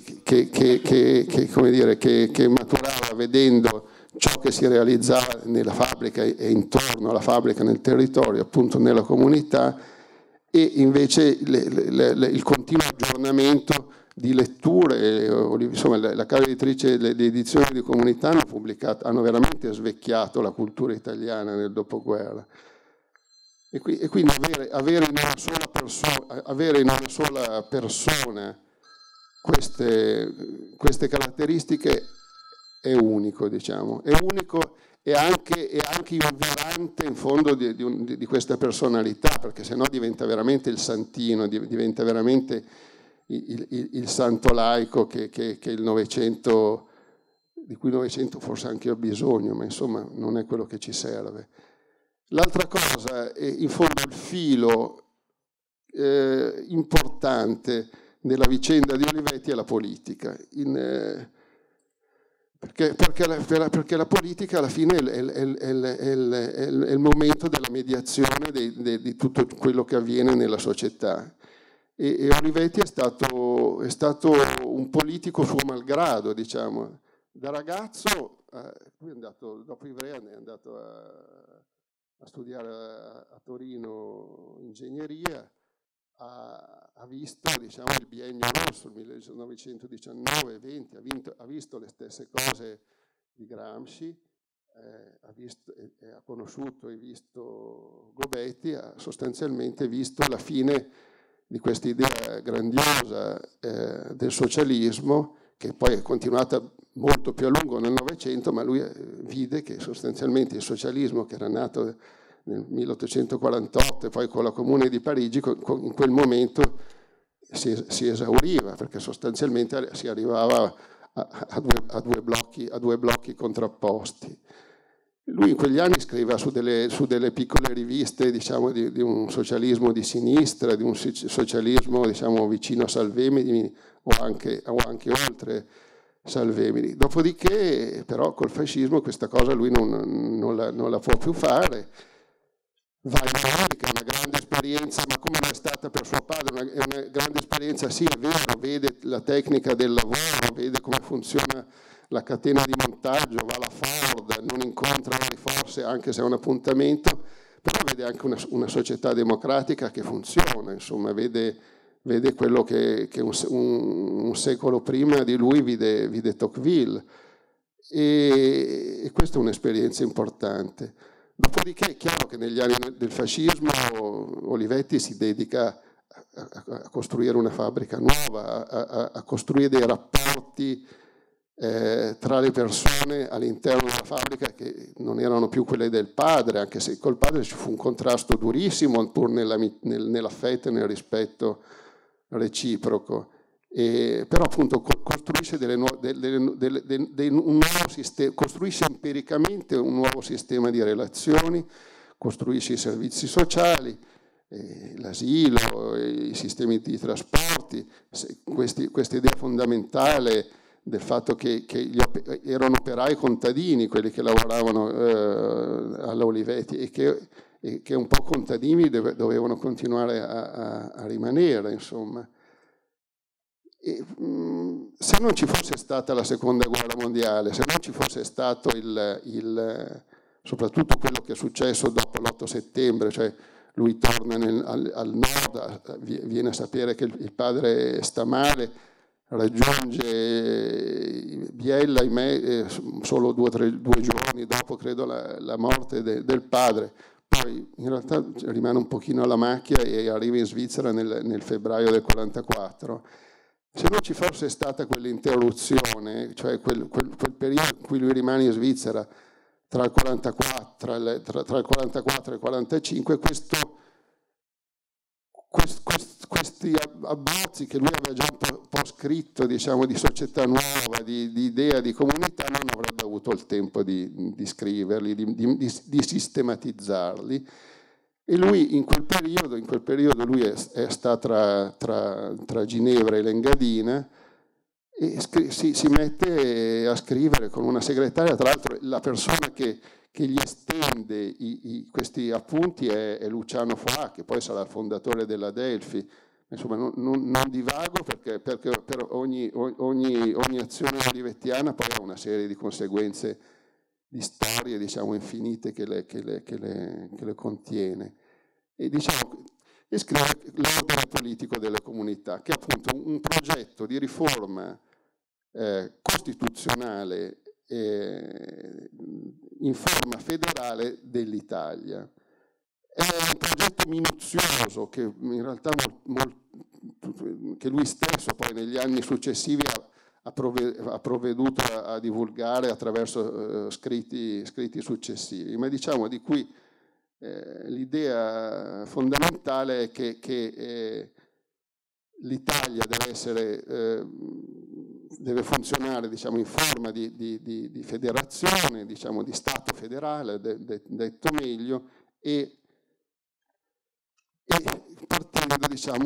che maturava vedendo ciò che si realizzava nella fabbrica e intorno alla fabbrica, nel territorio, appunto nella comunità, e invece il continuo aggiornamento di letture. Insomma, la casa editrice, le edizioni di Comunità hanno veramente svecchiato la cultura italiana nel dopoguerra. E quindi avere in una sola persona queste caratteristiche è unico, diciamo, è unico e anche inviolante in fondo di questa personalità, perché sennò diventa veramente il santino, diventa veramente il santo laico che il Novecento, di cui il Novecento forse anche ho bisogno, ma insomma non è quello che ci serve. L'altra cosa è in fondo il filo importante nella vicenda di Olivetti è la politica, perché la politica alla fine è il momento della mediazione di tutto quello che avviene nella società. E Olivetti è stato un politico suo malgrado, diciamo. Da ragazzo, lui è andato, dopo Ivrea è andato a studiare a Torino ingegneria, ha visto, diciamo, il biennio rosso, il 1919-20, ha visto le stesse cose di Gramsci, ha conosciuto e visto Gobetti, ha sostanzialmente visto la fine di questa idea grandiosa del socialismo, che poi è continuata molto più a lungo nel Novecento, ma lui vide che sostanzialmente il socialismo, che era nato nel 1848 e poi con la Comune di Parigi, in quel momento si esauriva, perché sostanzialmente si arrivava a due blocchi contrapposti. Lui in quegli anni scriveva su delle piccole riviste, diciamo, di un socialismo di sinistra, di un socialismo, diciamo, vicino a Salvemini o anche oltre Salvemini. Dopodiché, però, col fascismo questa cosa lui non la può più fare. Va in America, è una grande esperienza, ma come non è stata per suo padre, è una grande esperienza, sì, è vero, vede la tecnica del lavoro, vede come funziona la catena di montaggio, va alla Ford, non incontra mai forse, anche se è un appuntamento, però vede anche una società democratica che funziona, insomma, vede quello che un secolo prima di lui vide Tocqueville, e questa è un'esperienza importante. Dopodiché è chiaro che negli anni del fascismo Olivetti si dedica a costruire una fabbrica nuova, a costruire dei rapporti tra le persone all'interno della fabbrica che non erano più quelle del padre, anche se col padre ci fu un contrasto durissimo, pur nell'affetto e nel rispetto reciproco. Però appunto costruisce costruisce empiricamente un nuovo sistema di relazioni, costruisce i servizi sociali, l'asilo, i sistemi di trasporti, questa idea fondamentale del fatto che erano operai contadini quelli che lavoravano alla Olivetti e che un po' contadini dovevano continuare a rimanere, insomma. Se non ci fosse stata la seconda guerra mondiale, se non ci fosse stato soprattutto quello che è successo dopo l'8 settembre, cioè lui torna al nord, viene a sapere che il padre sta male, raggiunge Biella, ahimè, solo due giorni dopo, credo, la morte del padre. Poi in realtà rimane un pochino alla macchia e arriva in Svizzera nel febbraio del 1944. Se non ci fosse stata quell'interruzione, cioè quel periodo in cui lui rimane in Svizzera tra il 44 e il 45, questi abbozzi che lui aveva già un po' scritto, diciamo, di società nuova, di idea, di comunità, non avrebbe avuto il tempo di scriverli, di sistematizzarli. E lui in quel periodo lui sta tra Ginevra e l'Engadina e si mette a scrivere con una segretaria, tra l'altro la persona che gli estende questi appunti è Luciano Foà, che poi sarà il fondatore della Delphi. Insomma, non divago perché per ogni azione olivettiana poi ha una serie di conseguenze di storie, diciamo, infinite che le contiene. E diciamo, e scrive l'ordine politico delle comunità, che è appunto un progetto di riforma costituzionale in forma federale dell'Italia. È un progetto minuzioso che in realtà che lui stesso poi negli anni successivi ha provveduto a divulgare attraverso scritti successivi, ma diciamo di cui l'idea fondamentale è che l'Italia deve funzionare, diciamo, in forma di federazione, diciamo, di Stato federale, detto meglio, e partendo, diciamo,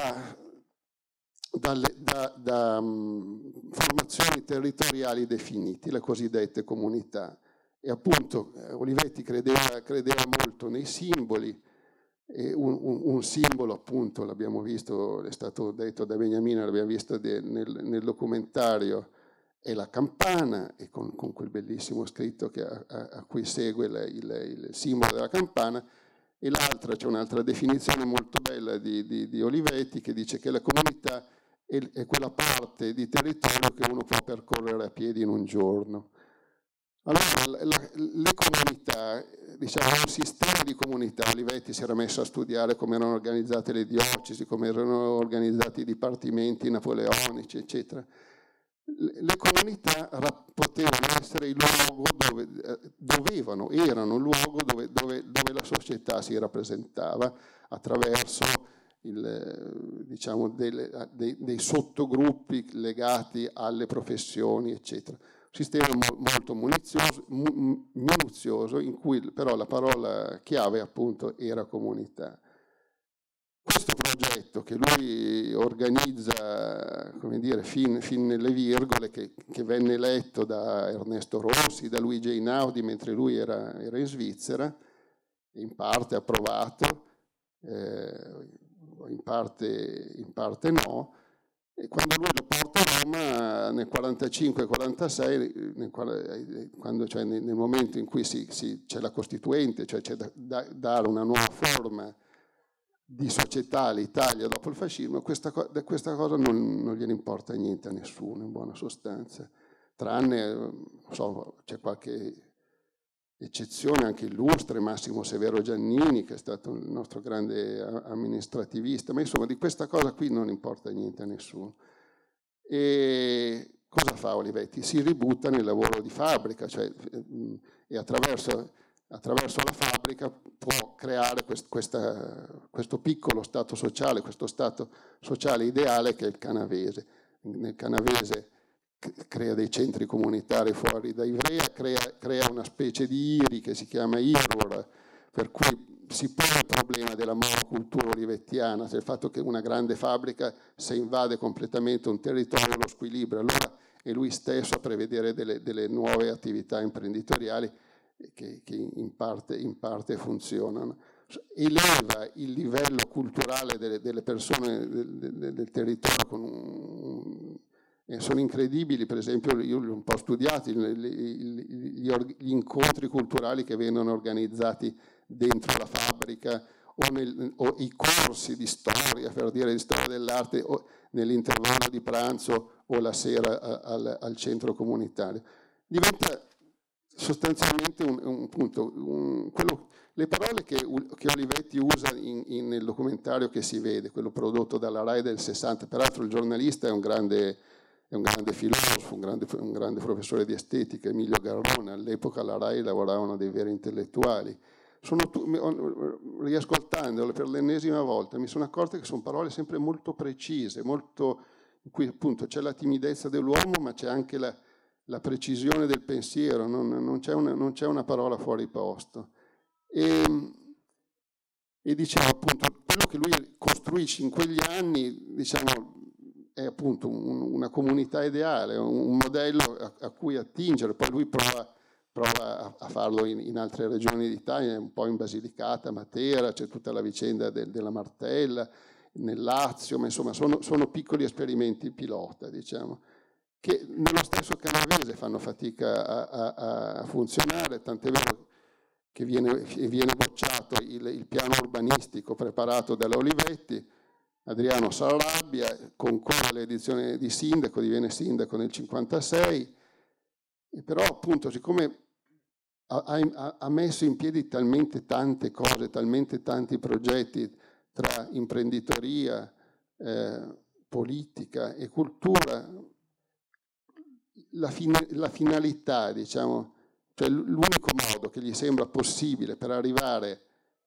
da formazioni territoriali definite, le cosiddette comunità. E appunto Olivetti credeva molto nei simboli, e un simbolo, appunto, l'abbiamo visto, è stato detto da Beniamino, l'abbiamo visto nel documentario, è la campana, e con quel bellissimo scritto a cui segue il simbolo della campana. E l'altra, c'è un'altra definizione molto bella di Olivetti, che dice che la comunità è quella parte di territorio che uno può percorrere a piedi in un giorno. Allora, le comunità, diciamo, un sistema di comunità. Olivetti si era messo a studiare come erano organizzate le diocesi, come erano organizzati i dipartimenti napoleonici, eccetera. Le comunità potevano essere il luogo erano il luogo dove la società si rappresentava attraverso diciamo, dei sottogruppi legati alle professioni, eccetera. Un sistema molto minuzioso, in cui però la parola chiave, appunto, era comunità. Questo progetto, che lui organizza, come dire, fin nelle virgole, che venne letto da Ernesto Rossi, da Luigi Einaudi mentre lui era in Svizzera, in parte approvato, in parte no, e quando lui lo porta a Roma nel 45-46, cioè nel momento in cui c'è la Costituente, cioè c'è da dare una nuova forma di società all'Italia dopo il fascismo, questa cosa non gliene importa niente a nessuno, in buona sostanza, tranne, non so, c'è qualche eccezione anche illustre, Massimo Severo Giannini, che è stato il nostro grande amministrativista, ma insomma di questa cosa qui non importa niente a nessuno. E cosa fa Olivetti? Si ributta nel lavoro di fabbrica, cioè, e attraverso la fabbrica può creare questo piccolo stato sociale, questo stato sociale ideale che è il canavese. Nel canavese crea dei centri comunitari fuori da Ivrea, crea una specie di IRI che si chiama IROR, per cui si pone il problema della monocultura olivettiana, cioè il fatto che una grande fabbrica, se invade completamente un territorio, lo squilibra. Allora è lui stesso a prevedere delle nuove attività imprenditoriali che in parte funzionano. Eleva il livello culturale delle persone del territorio sono incredibili. Per esempio, io l'ho un po' studiati gli incontri culturali che vengono organizzati dentro la fabbrica, o i corsi di storia, per dire, di storia dell'arte, o nell'intervallo di pranzo o la sera al centro comunitario. Diventa sostanzialmente un punto, le parole che Olivetti usa nel documentario che si vede, quello prodotto dalla RAI del 60, peraltro il giornalista è un grande filosofo, un grande professore di estetica, Emilio Garrone. All'epoca alla RAI lavoravano dei veri intellettuali. Riascoltandole per l'ennesima volta mi sono accorto che sono parole sempre molto precise, in cui appunto c'è la timidezza dell'uomo, ma c'è anche la precisione del pensiero, non c'è una parola fuori posto. E diciamo, appunto, quello che lui costruisce in quegli anni, diciamo, è appunto una comunità ideale, un modello a cui attingere. Poi lui prova a farlo in altre regioni d'Italia, un po' in Basilicata, Matera, c'è tutta la vicenda della Martella, nel Lazio, ma insomma sono piccoli esperimenti pilota, diciamo, che nello stesso canavese fanno fatica a funzionare, tant'è vero che viene bocciato il piano urbanistico preparato dalla Olivetti. Adriano s'arrabbia, concorre all'edizione di sindaco, diviene sindaco nel 1956, e però appunto siccome ha messo in piedi talmente tante cose, talmente tanti progetti tra imprenditoria, politica e cultura. La finalità, diciamo, cioè l'unico modo che gli sembra possibile per arrivare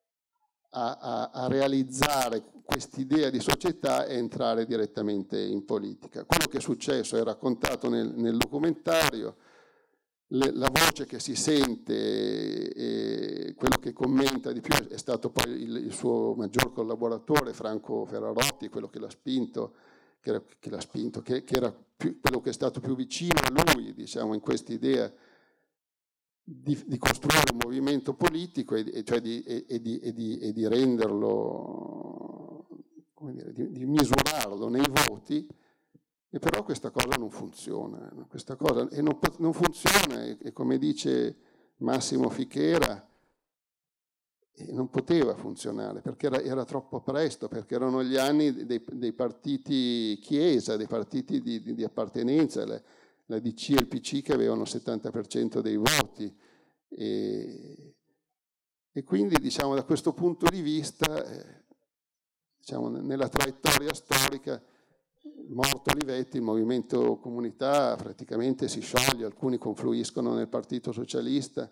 a realizzare quest'idea di società è entrare direttamente in politica. Quello che è successo è raccontato nel documentario, la voce che si sente e quello che commenta di più è stato poi il suo maggior collaboratore, Franco Ferrarotti, quello che l'ha spinto, che era quello che è stato più vicino a lui, diciamo, in questa idea di costruire un movimento politico e di renderlo, come dire, di misurarlo nei voti, e però questa cosa non funziona. Questa cosa, e non funziona, e come dice Massimo Fichera, non poteva funzionare perché era troppo presto, perché erano gli anni dei partiti chiesa, dei partiti di appartenenza, la DC e il PC che avevano il 70% dei voti, e quindi, diciamo, da questo punto di vista, diciamo, nella traiettoria storica, morto Olivetti, il movimento comunità praticamente si scioglie, alcuni confluiscono nel Partito Socialista,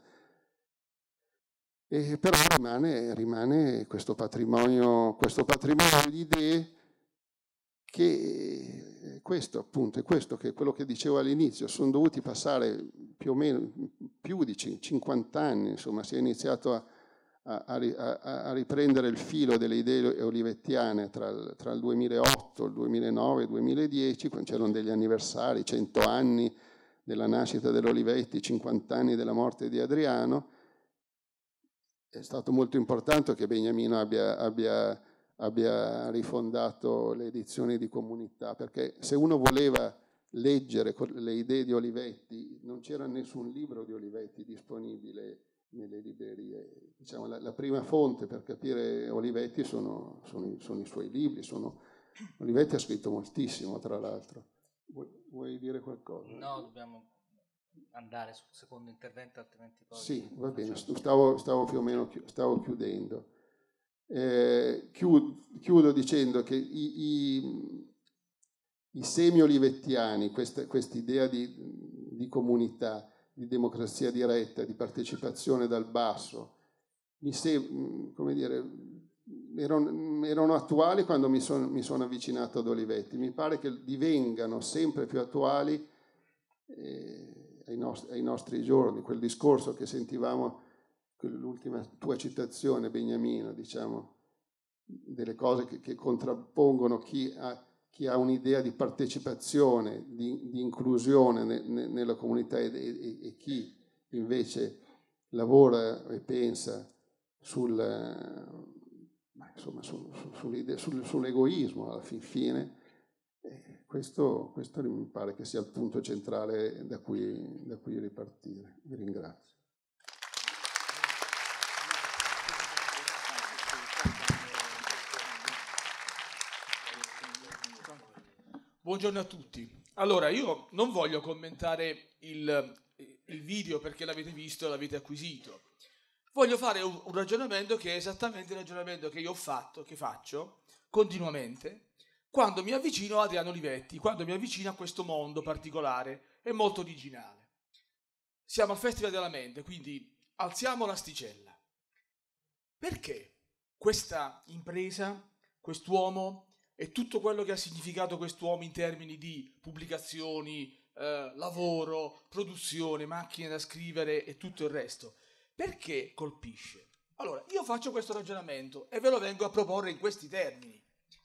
però rimane questo patrimonio di idee, che questo appunto è quello che dicevo all'inizio. Sono dovuti passare più o meno più di 50 anni, insomma, si è iniziato a riprendere il filo delle idee olivettiane tra il 2008, il 2009 e il 2010, quando c'erano degli anniversari, 100 anni della nascita dell'Olivetti, 50 anni della morte di Adriano. È stato molto importante che Beniamino abbia rifondato le edizioni di Comunità, perché se uno voleva leggere le idee di Olivetti, non c'era nessun libro di Olivetti disponibile nelle librerie. Diciamo, la prima fonte per capire Olivetti sono i suoi libri. Olivetti ha scritto moltissimo, tra l'altro. Vuoi dire qualcosa? No, dobbiamo andare sul secondo intervento, altrimenti poi... Sì, va bene, stavo più o meno chiudendo. Chiudo dicendo che i semi olivettiani, questa idea di comunità, di democrazia diretta, di partecipazione dal basso, come dire, erano attuali quando mi sono avvicinato ad Olivetti. Mi pare che divengano sempre più attuali ai nostri giorni. Quel discorso che sentivamo, l'ultima tua citazione, Beniamino, diciamo, delle cose che contrappongono chi ha un'idea di partecipazione, di inclusione nella comunità e chi invece lavora e pensa sull'egoismo alla fine. Questo mi pare che sia il punto centrale da cui ripartire. Vi ringrazio. Buongiorno a tutti. Allora, io non voglio commentare il video perché l'avete visto e l'avete acquisito. Voglio fare un ragionamento che è esattamente il ragionamento che io ho fatto, che faccio continuamente, quando mi avvicino a Adriano Olivetti, quando mi avvicino a questo mondo particolare e molto originale. Siamo al Festival della Mente, quindi alziamo l'asticella. Perché questa impresa, quest'uomo e tutto quello che ha significato quest'uomo in termini di pubblicazioni, lavoro, produzione, macchine da scrivere e tutto il resto, perché colpisce? Allora, io faccio questo ragionamento e ve lo vengo a proporre in questi termini.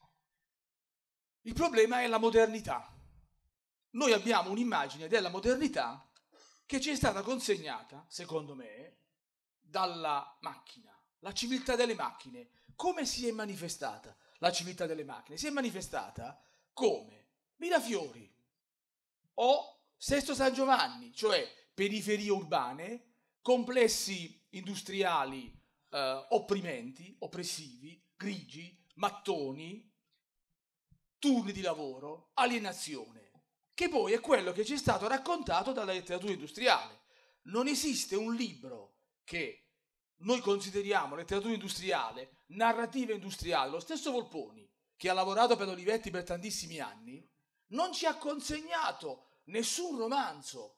Il problema è la modernità. Noi abbiamo un'immagine della modernità che ci è stata consegnata, secondo me, dalla macchina, la civiltà delle macchine. Come si è manifestata la civiltà delle macchine? Si è manifestata come Mirafiori o Sesto San Giovanni, cioè periferie urbane, complessi industriali opprimenti, oppressivi, grigi, mattoni, turni di lavoro, alienazione, che poi è quello che ci è stato raccontato dalla letteratura industriale. Non esiste un libro che noi consideriamo letteratura industriale, narrativa industriale, lo stesso Volponi, che ha lavorato per Olivetti per tantissimi anni, non ci ha consegnato nessun romanzo,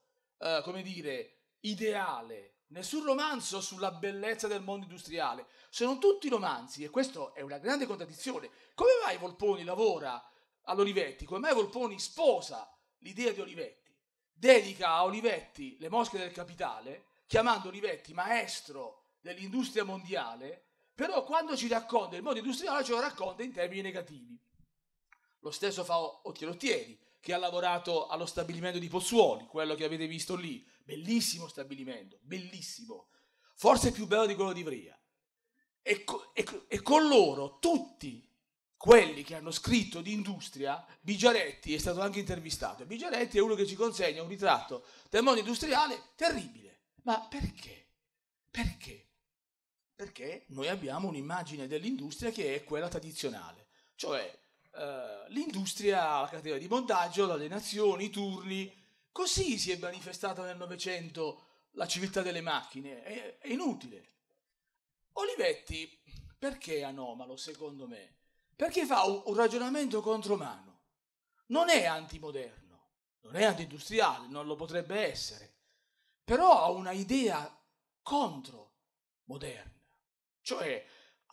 ideale, nessun romanzo sulla bellezza del mondo industriale. Sono tutti romanzi, e questa è una grande contraddizione. Come mai Volponi lavora all'Olivetti? Come mai Volponi sposa l'idea di Olivetti? Dedica a Olivetti Le mosche del capitale, chiamando Olivetti maestro dell'industria mondiale, però quando ci racconta il mondo industriale ce lo racconta in termini negativi. Lo stesso fa Occhielottieri, che ha lavorato allo stabilimento di Pozzuoli, quello che avete visto lì. Bellissimo stabilimento, bellissimo. Forse più bello di quello di Ivrea. E con loro, tutti quelli che hanno scritto di industria, Bigiaretti è stato anche intervistato. Bigiaretti è uno che ci consegna un ritratto del mondo industriale terribile. Ma perché? Perché? Perché noi abbiamo un'immagine dell'industria che è quella tradizionale, cioè l'industria, la catena di montaggio, le nazioni, i turni. Così si è manifestata nel Novecento la civiltà delle macchine, è inutile. Olivetti, perché è anomalo secondo me? Perché fa un ragionamento contromano. Non è antimoderno, non è antindustriale, non lo potrebbe essere, però ha una idea contromoderna, cioè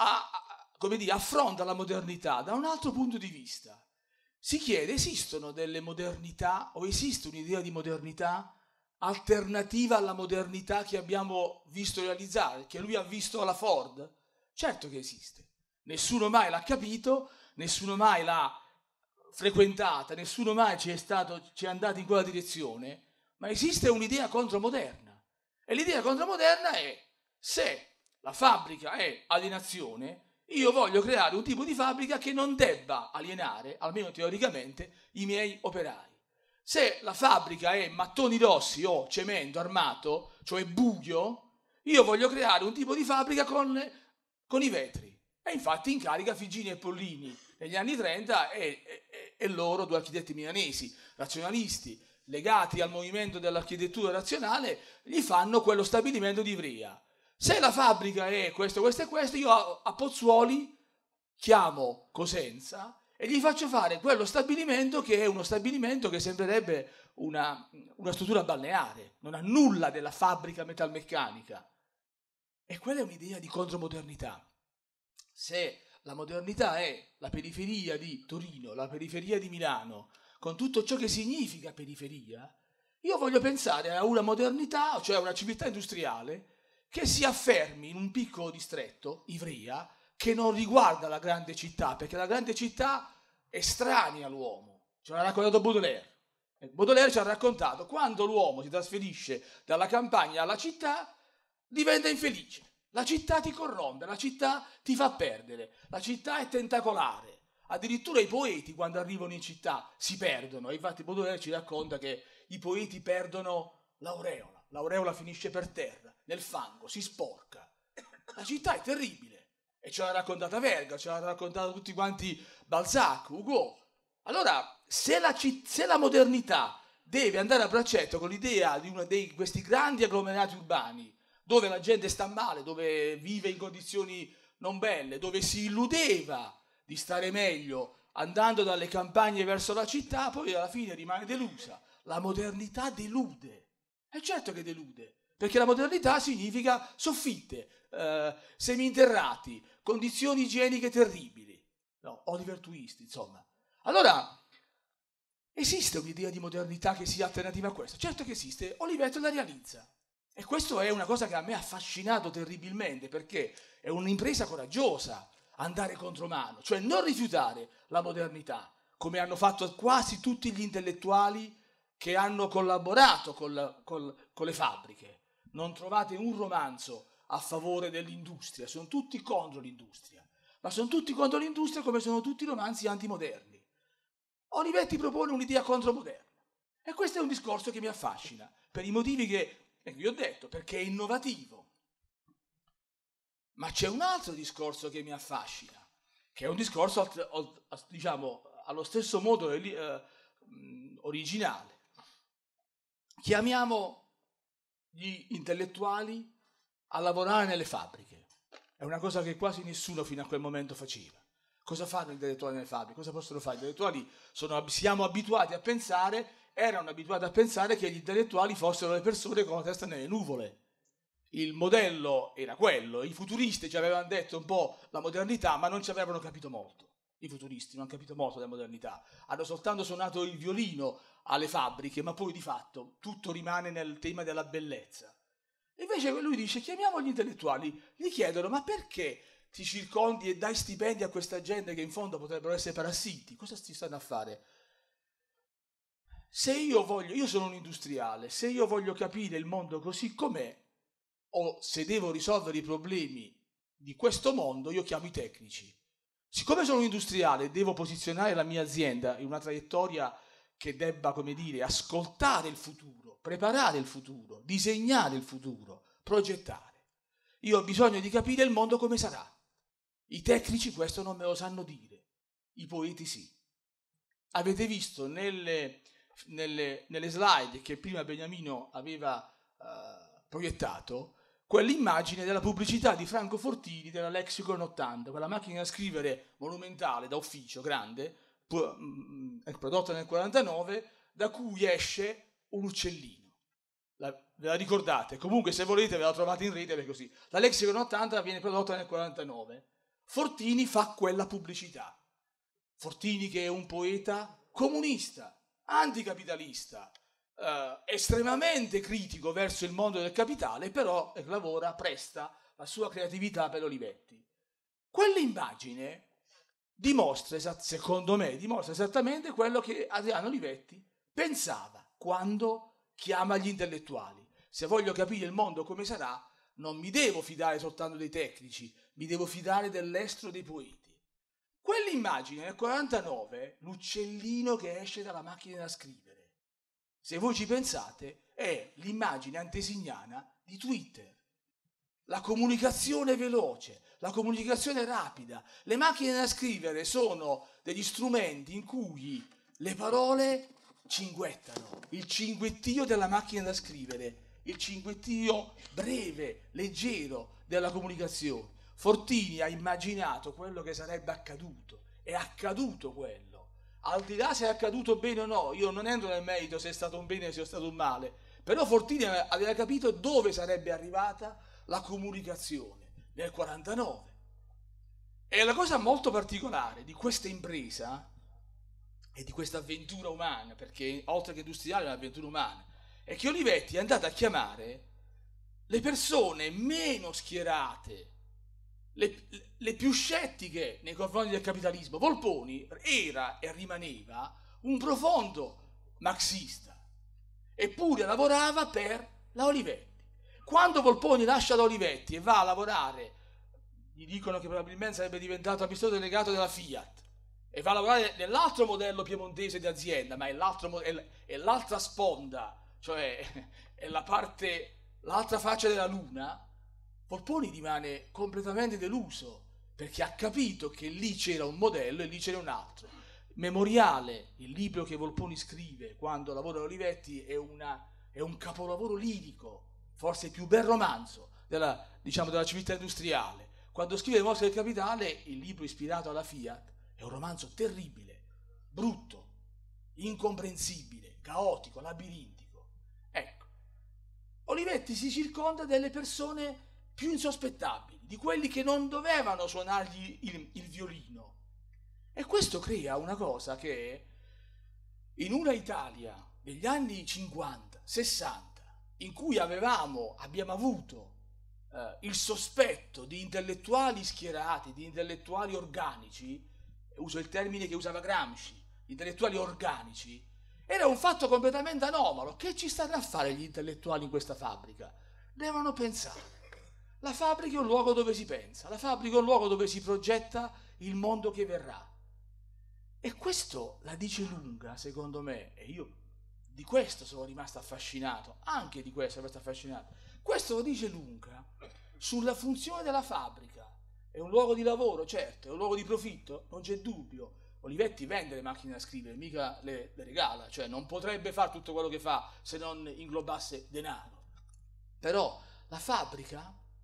affronta la modernità da un altro punto di vista. Si chiede, esistono delle modernità o esiste un'idea di modernità alternativa alla modernità che abbiamo visto realizzare, che lui ha visto alla Ford? Certo che esiste. Nessuno mai l'ha capito, nessuno mai l'ha frequentata, nessuno mai ci è andato in quella direzione, ma esiste un'idea contromoderna. E l'idea contromoderna è: se la fabbrica è alienazione, io voglio creare un tipo di fabbrica che non debba alienare, almeno teoricamente, i miei operai. Se la fabbrica è mattoni rossi o cemento armato, cioè buio, io voglio creare un tipo di fabbrica con i vetri. E infatti incarica Figini e Pollini negli anni 30 e loro, due architetti milanesi, razionalisti, legati al movimento dell'architettura razionale, gli fanno quello stabilimento di Ivrea. Se la fabbrica è questo, io a Pozzuoli chiamo Cosenza e gli faccio fare quello stabilimento che è uno stabilimento che sembrerebbe una struttura balneare, non ha nulla della fabbrica metalmeccanica. E quella è un'idea di contromodernità. Se la modernità è la periferia di Torino, la periferia di Milano, con tutto ciò che significa periferia, io voglio pensare a una modernità, cioè a una civiltà industriale, che si affermi in un piccolo distretto, Ivrea, che non riguarda la grande città, perché la grande città è estranea all'uomo. Ce l'ha raccontato Baudelaire. Baudelaire ci ha raccontato: quando l'uomo si trasferisce dalla campagna alla città, diventa infelice. La città ti corrompe, la città ti fa perdere, la città è tentacolare. Addirittura i poeti, quando arrivano in città, si perdono. E infatti Baudelaire ci racconta che i poeti perdono l'aureola. L'aureola finisce per terra, nel fango, si sporca. La città è terribile. E ce l'ha raccontata Verga, ce l'ha raccontato tutti quanti Balzac, Hugo. Allora, se la modernità deve andare a braccetto con l'idea di uno di questi grandi agglomerati urbani, dove la gente sta male, dove vive in condizioni non belle, dove si illudeva di stare meglio andando dalle campagne verso la città, poi alla fine rimane delusa. La modernità delude. È certo che delude, perché la modernità significa soffitte, seminterrati, condizioni igieniche terribili. No, Oliver Twist, insomma. Allora, esiste un'idea di modernità che sia alternativa a questa? Certo che esiste, Olivetti la realizza. E questo è una cosa che a me ha affascinato terribilmente, perché è un'impresa coraggiosa andare contromano, cioè non rifiutare la modernità, come hanno fatto quasi tutti gli intellettuali che hanno collaborato con le fabbriche. Non trovate un romanzo a favore dell'industria, sono tutti contro l'industria, ma sono tutti contro l'industria come sono tutti i romanzi antimoderni. Olivetti propone un'idea contromoderna e questo è un discorso che mi affascina, per i motivi che vi ho detto, perché è innovativo. Ma c'è un altro discorso che mi affascina, che è un discorso, diciamo, allo stesso modo originale. Chiamiamo gli intellettuali a lavorare nelle fabbriche. È una cosa che quasi nessuno fino a quel momento faceva. Cosa fanno gli intellettuali nelle fabbriche? Cosa possono fare? Gli intellettuali erano abituati a pensare che gli intellettuali fossero le persone con la testa nelle nuvole. Il modello era quello, i futuristi ci avevano detto un po' la modernità, ma non ci avevano capito molto. I futuristi non hanno capito molto della modernità, hanno soltanto suonato il violino alle fabbriche, ma poi di fatto tutto rimane nel tema della bellezza. Invece lui dice, chiamiamo gli intellettuali, gli chiedono, ma perché ti circondi e dai stipendi a questa gente che in fondo potrebbero essere parassiti? Cosa ti stanno a fare? Io sono un industriale, se io voglio capire il mondo così com'è, o se devo risolvere i problemi di questo mondo, io chiamo i tecnici. Siccome sono un industriale, devo posizionare la mia azienda in una traiettoria che debba, come dire, ascoltare il futuro, preparare il futuro, disegnare il futuro, progettare. Io ho bisogno di capire il mondo come sarà. I tecnici questo non me lo sanno dire, i poeti sì. Avete visto nelle slide che prima Beniamino aveva proiettato, quell'immagine della pubblicità di Franco Fortini della Lexicon 80, quella macchina da scrivere monumentale da ufficio grande, prodotta nel 49, da cui esce un uccellino. Ve la ricordate? Comunque se volete ve la trovate in rete, perché così. La Lexicon 80 viene prodotta nel 49. Fortini fa quella pubblicità. Fortini, che è un poeta comunista, anticapitalista, estremamente critico verso il mondo del capitale, però presta la sua creatività per Olivetti. Quell'immagine secondo me dimostra esattamente quello che Adriano Olivetti pensava quando chiama gli intellettuali. Se voglio capire il mondo come sarà, non mi devo fidare soltanto dei tecnici, mi devo fidare dell'estro dei poeti. Quell'immagine nel 49, l'uccellino che esce dalla macchina da scrivere, se voi ci pensate, è l'immagine antesignana di Twitter. La comunicazione veloce, la comunicazione rapida. Le macchine da scrivere sono degli strumenti in cui le parole cinguettano. Il cinguettio della macchina da scrivere, il cinguettio breve, leggero della comunicazione. Fortini ha immaginato quello che sarebbe accaduto. È accaduto quello. Al di là se è accaduto bene o no, io non entro nel merito se è stato un bene o se è stato un male, però Fortini aveva capito dove sarebbe arrivata la comunicazione nel 49. E la cosa molto particolare di questa impresa e di questa avventura umana, perché oltre che industriale è un'avventura umana, è che Olivetti è andato a chiamare le persone meno schierate, le più scettiche nei confronti del capitalismo. Volponi era e rimaneva un profondo marxista, eppure lavorava per la Olivetti. Quando Volponi lascia la Olivetti e va a lavorare, gli dicono che probabilmente sarebbe diventato amministratore delegato della Fiat, e va a lavorare nell'altro modello piemontese di azienda, ma è l'altra sponda, cioè è l'altra faccia della luna. Volponi rimane completamente deluso, perché ha capito che lì c'era un modello e lì c'era un altro. Memoriale, il libro che Volponi scrive quando lavora a Olivetti, è un capolavoro lirico, forse il più bel romanzo della civiltà industriale. Quando scrive Le mosche del capitale, il libro ispirato alla Fiat, è un romanzo terribile, brutto, incomprensibile, caotico, labirintico. Ecco, Olivetti si circonda delle persone più insospettabili, di quelli che non dovevano suonargli il violino. E questo crea una cosa che in una Italia degli anni 50, 60, in cui abbiamo avuto il sospetto di intellettuali schierati, di intellettuali organici, uso il termine che usava Gramsci, intellettuali organici, era un fatto completamente anomalo. Che ci stanno a fare gli intellettuali in questa fabbrica? Devono pensare. La fabbrica è un luogo dove si pensa, la fabbrica è un luogo dove si progetta il mondo che verrà. E questo la dice lunga, secondo me, e io di questo sono rimasto affascinato, anche di questo sono rimasto affascinato. Questo lo dice lunga sulla funzione della fabbrica. È un luogo di lavoro, certo, è un luogo di profitto, non c'è dubbio. Olivetti vende le macchine da scrivere, mica le regala, cioè non potrebbe fare tutto quello che fa se non inglobasse denaro. Però la fabbrica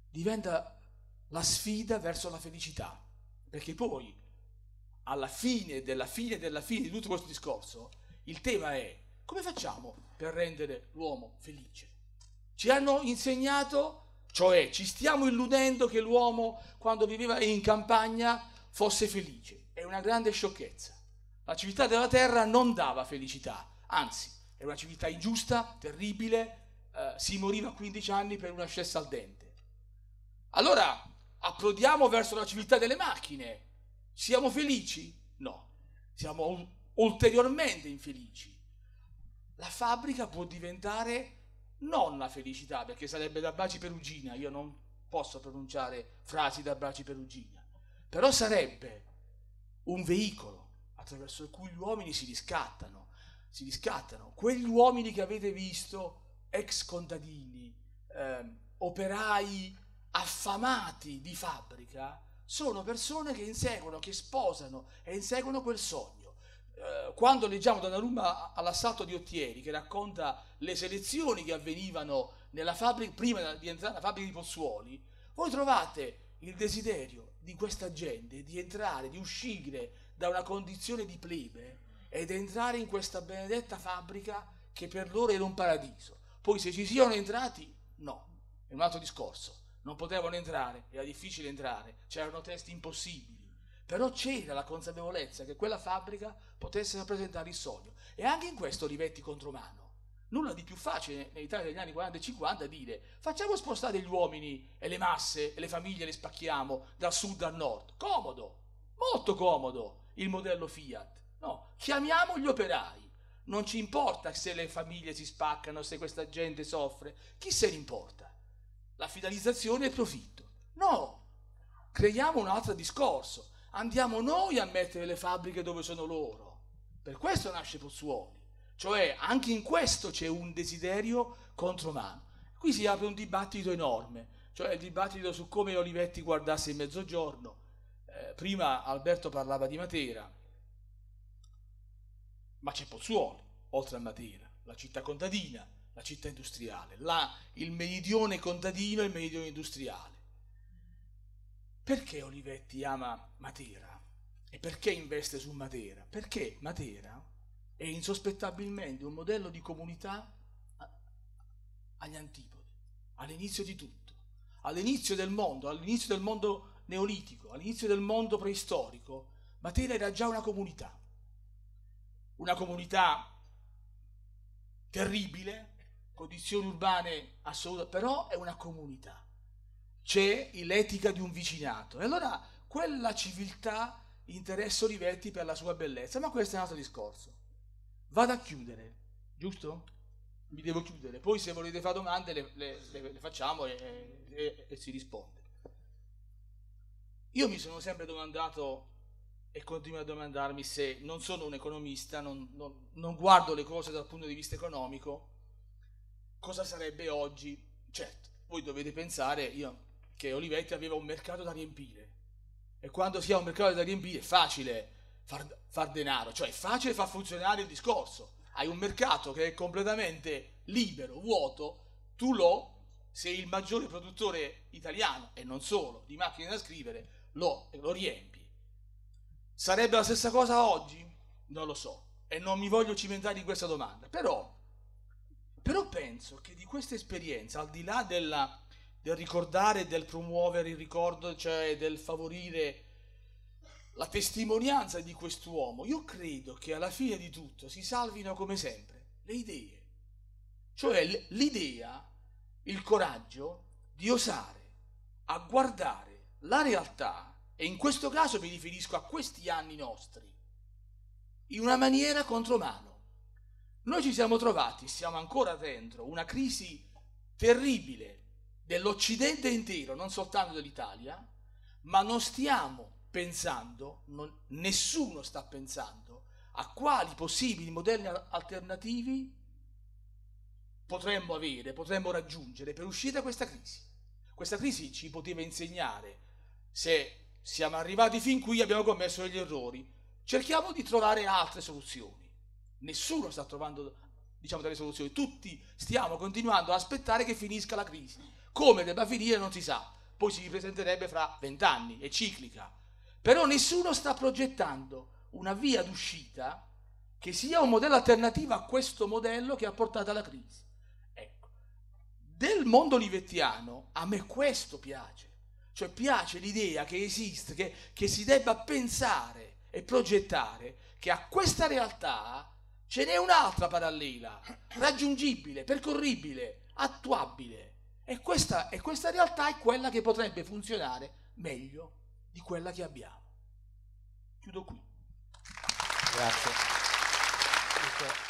diventa la sfida verso la felicità, perché poi alla fine della fine della fine di tutto questo discorso il tema è: come facciamo per rendere l'uomo felice? Ci hanno insegnato, cioè ci stiamo illudendo che l'uomo quando viveva in campagna fosse felice. È una grande sciocchezza. La civiltà della terra non dava felicità, anzi era una civiltà ingiusta, terribile, si moriva a 15 anni per una scessa al dente. Allora approdiamo verso la civiltà delle macchine. Siamo felici? No, siamo ulteriormente infelici. La fabbrica può diventare non la felicità, perché sarebbe da Baci Perugina, io non posso pronunciare frasi da Baci Perugina, però sarebbe un veicolo attraverso cui gli uomini si riscattano, quegli uomini che avete visto, ex contadini, operai affamati di fabbrica, sono persone che inseguono, che sposano e inseguono quel sogno. Quando leggiamo Donnarumma all'assalto di Ottieri, che racconta le selezioni che avvenivano nella fabbrica prima di entrare nella fabbrica di Pozzuoli, voi trovate il desiderio di questa gente di entrare, di uscire da una condizione di plebe ed entrare in questa benedetta fabbrica che per loro era un paradiso. Poi se ci siano entrati, no, è un altro discorso. Non potevano entrare, era difficile entrare, c'erano testi impossibili. Però c'era la consapevolezza che quella fabbrica potesse rappresentare il sogno. E anche in questo Olivetti contromano. Nulla di più facile nell'Italia degli anni 40 e 50 dire: facciamo spostare gli uomini e le masse e le famiglie le spacchiamo dal sud al nord. Comodo, molto comodo il modello Fiat. No, chiamiamo gli operai. Non ci importa se le famiglie si spaccano, se questa gente soffre. Chi se ne importa? La fidelizzazione e il profitto. No, creiamo un altro discorso. Andiamo noi a mettere le fabbriche dove sono loro. Per questo nasce Pozzuoli. Cioè, anche in questo c'è un desiderio contromano. Qui si apre un dibattito enorme, cioè il dibattito su come Olivetti guardasse il Mezzogiorno. Prima Alberto parlava di Matera, ma c'è Pozzuoli, oltre a Matera, la città contadina, la città industriale, il meridione contadino e il meridione industriale. Perché Olivetti ama Matera? E perché investe su Matera? Perché Matera è insospettabilmente un modello di comunità agli antipodi, all'inizio di tutto, all'inizio del mondo neolitico, all'inizio del mondo preistorico. Matera era già una comunità terribile, condizioni urbane assolute, però è una comunità. C'è l'etica di un vicinato. E allora quella civiltà interessa Olivetti per la sua bellezza, ma questo è un altro discorso. Vado a chiudere, giusto? Mi devo chiudere, poi se volete fare domande le facciamo e si risponde. Io mi sono sempre domandato e continuo a domandarmi, se non sono un economista, non guardo le cose dal punto di vista economico, cosa sarebbe oggi. Certo, voi dovete pensare che Olivetti aveva un mercato da riempire, e quando si ha un mercato da riempire è facile far denaro, cioè è facile far funzionare il discorso. Hai un mercato che è completamente libero, vuoto, sei il maggiore produttore italiano, e non solo, di macchine da scrivere, lo riempi. Sarebbe la stessa cosa oggi? Non lo so, e non mi voglio cimentare in questa domanda, però penso che di questa esperienza, al di là del ricordare, del promuovere il ricordo, cioè del favorire la testimonianza di quest'uomo, io credo che alla fine di tutto si salvino come sempre le idee, cioè l'idea, il coraggio di osare a guardare la realtà, e in questo caso mi riferisco a questi anni nostri, in una maniera contromano. Noi ci siamo trovati, siamo ancora dentro una crisi terribile dell'Occidente intero, non soltanto dell'Italia, ma non stiamo pensando, nessuno sta pensando a quali possibili modelli alternativi potremmo raggiungere per uscire da questa crisi. Questa crisi ci poteva insegnare: se siamo arrivati fin qui abbiamo commesso degli errori, cerchiamo di trovare altre soluzioni. Nessuno sta trovando, delle soluzioni, tutti stiamo continuando ad aspettare che finisca la crisi. Come debba finire non si sa, poi si ripresenterebbe fra 20 anni, è ciclica. Però nessuno sta progettando una via d'uscita che sia un modello alternativo a questo modello che ha portato alla crisi. Ecco, del mondo olivettiano a me questo piace, cioè piace l'idea che esiste, che si debba pensare e progettare che a questa realtà ce n'è un'altra parallela, raggiungibile, percorribile, attuabile, e questa realtà è quella che potrebbe funzionare meglio di quella che abbiamo. Chiudo qui. Grazie.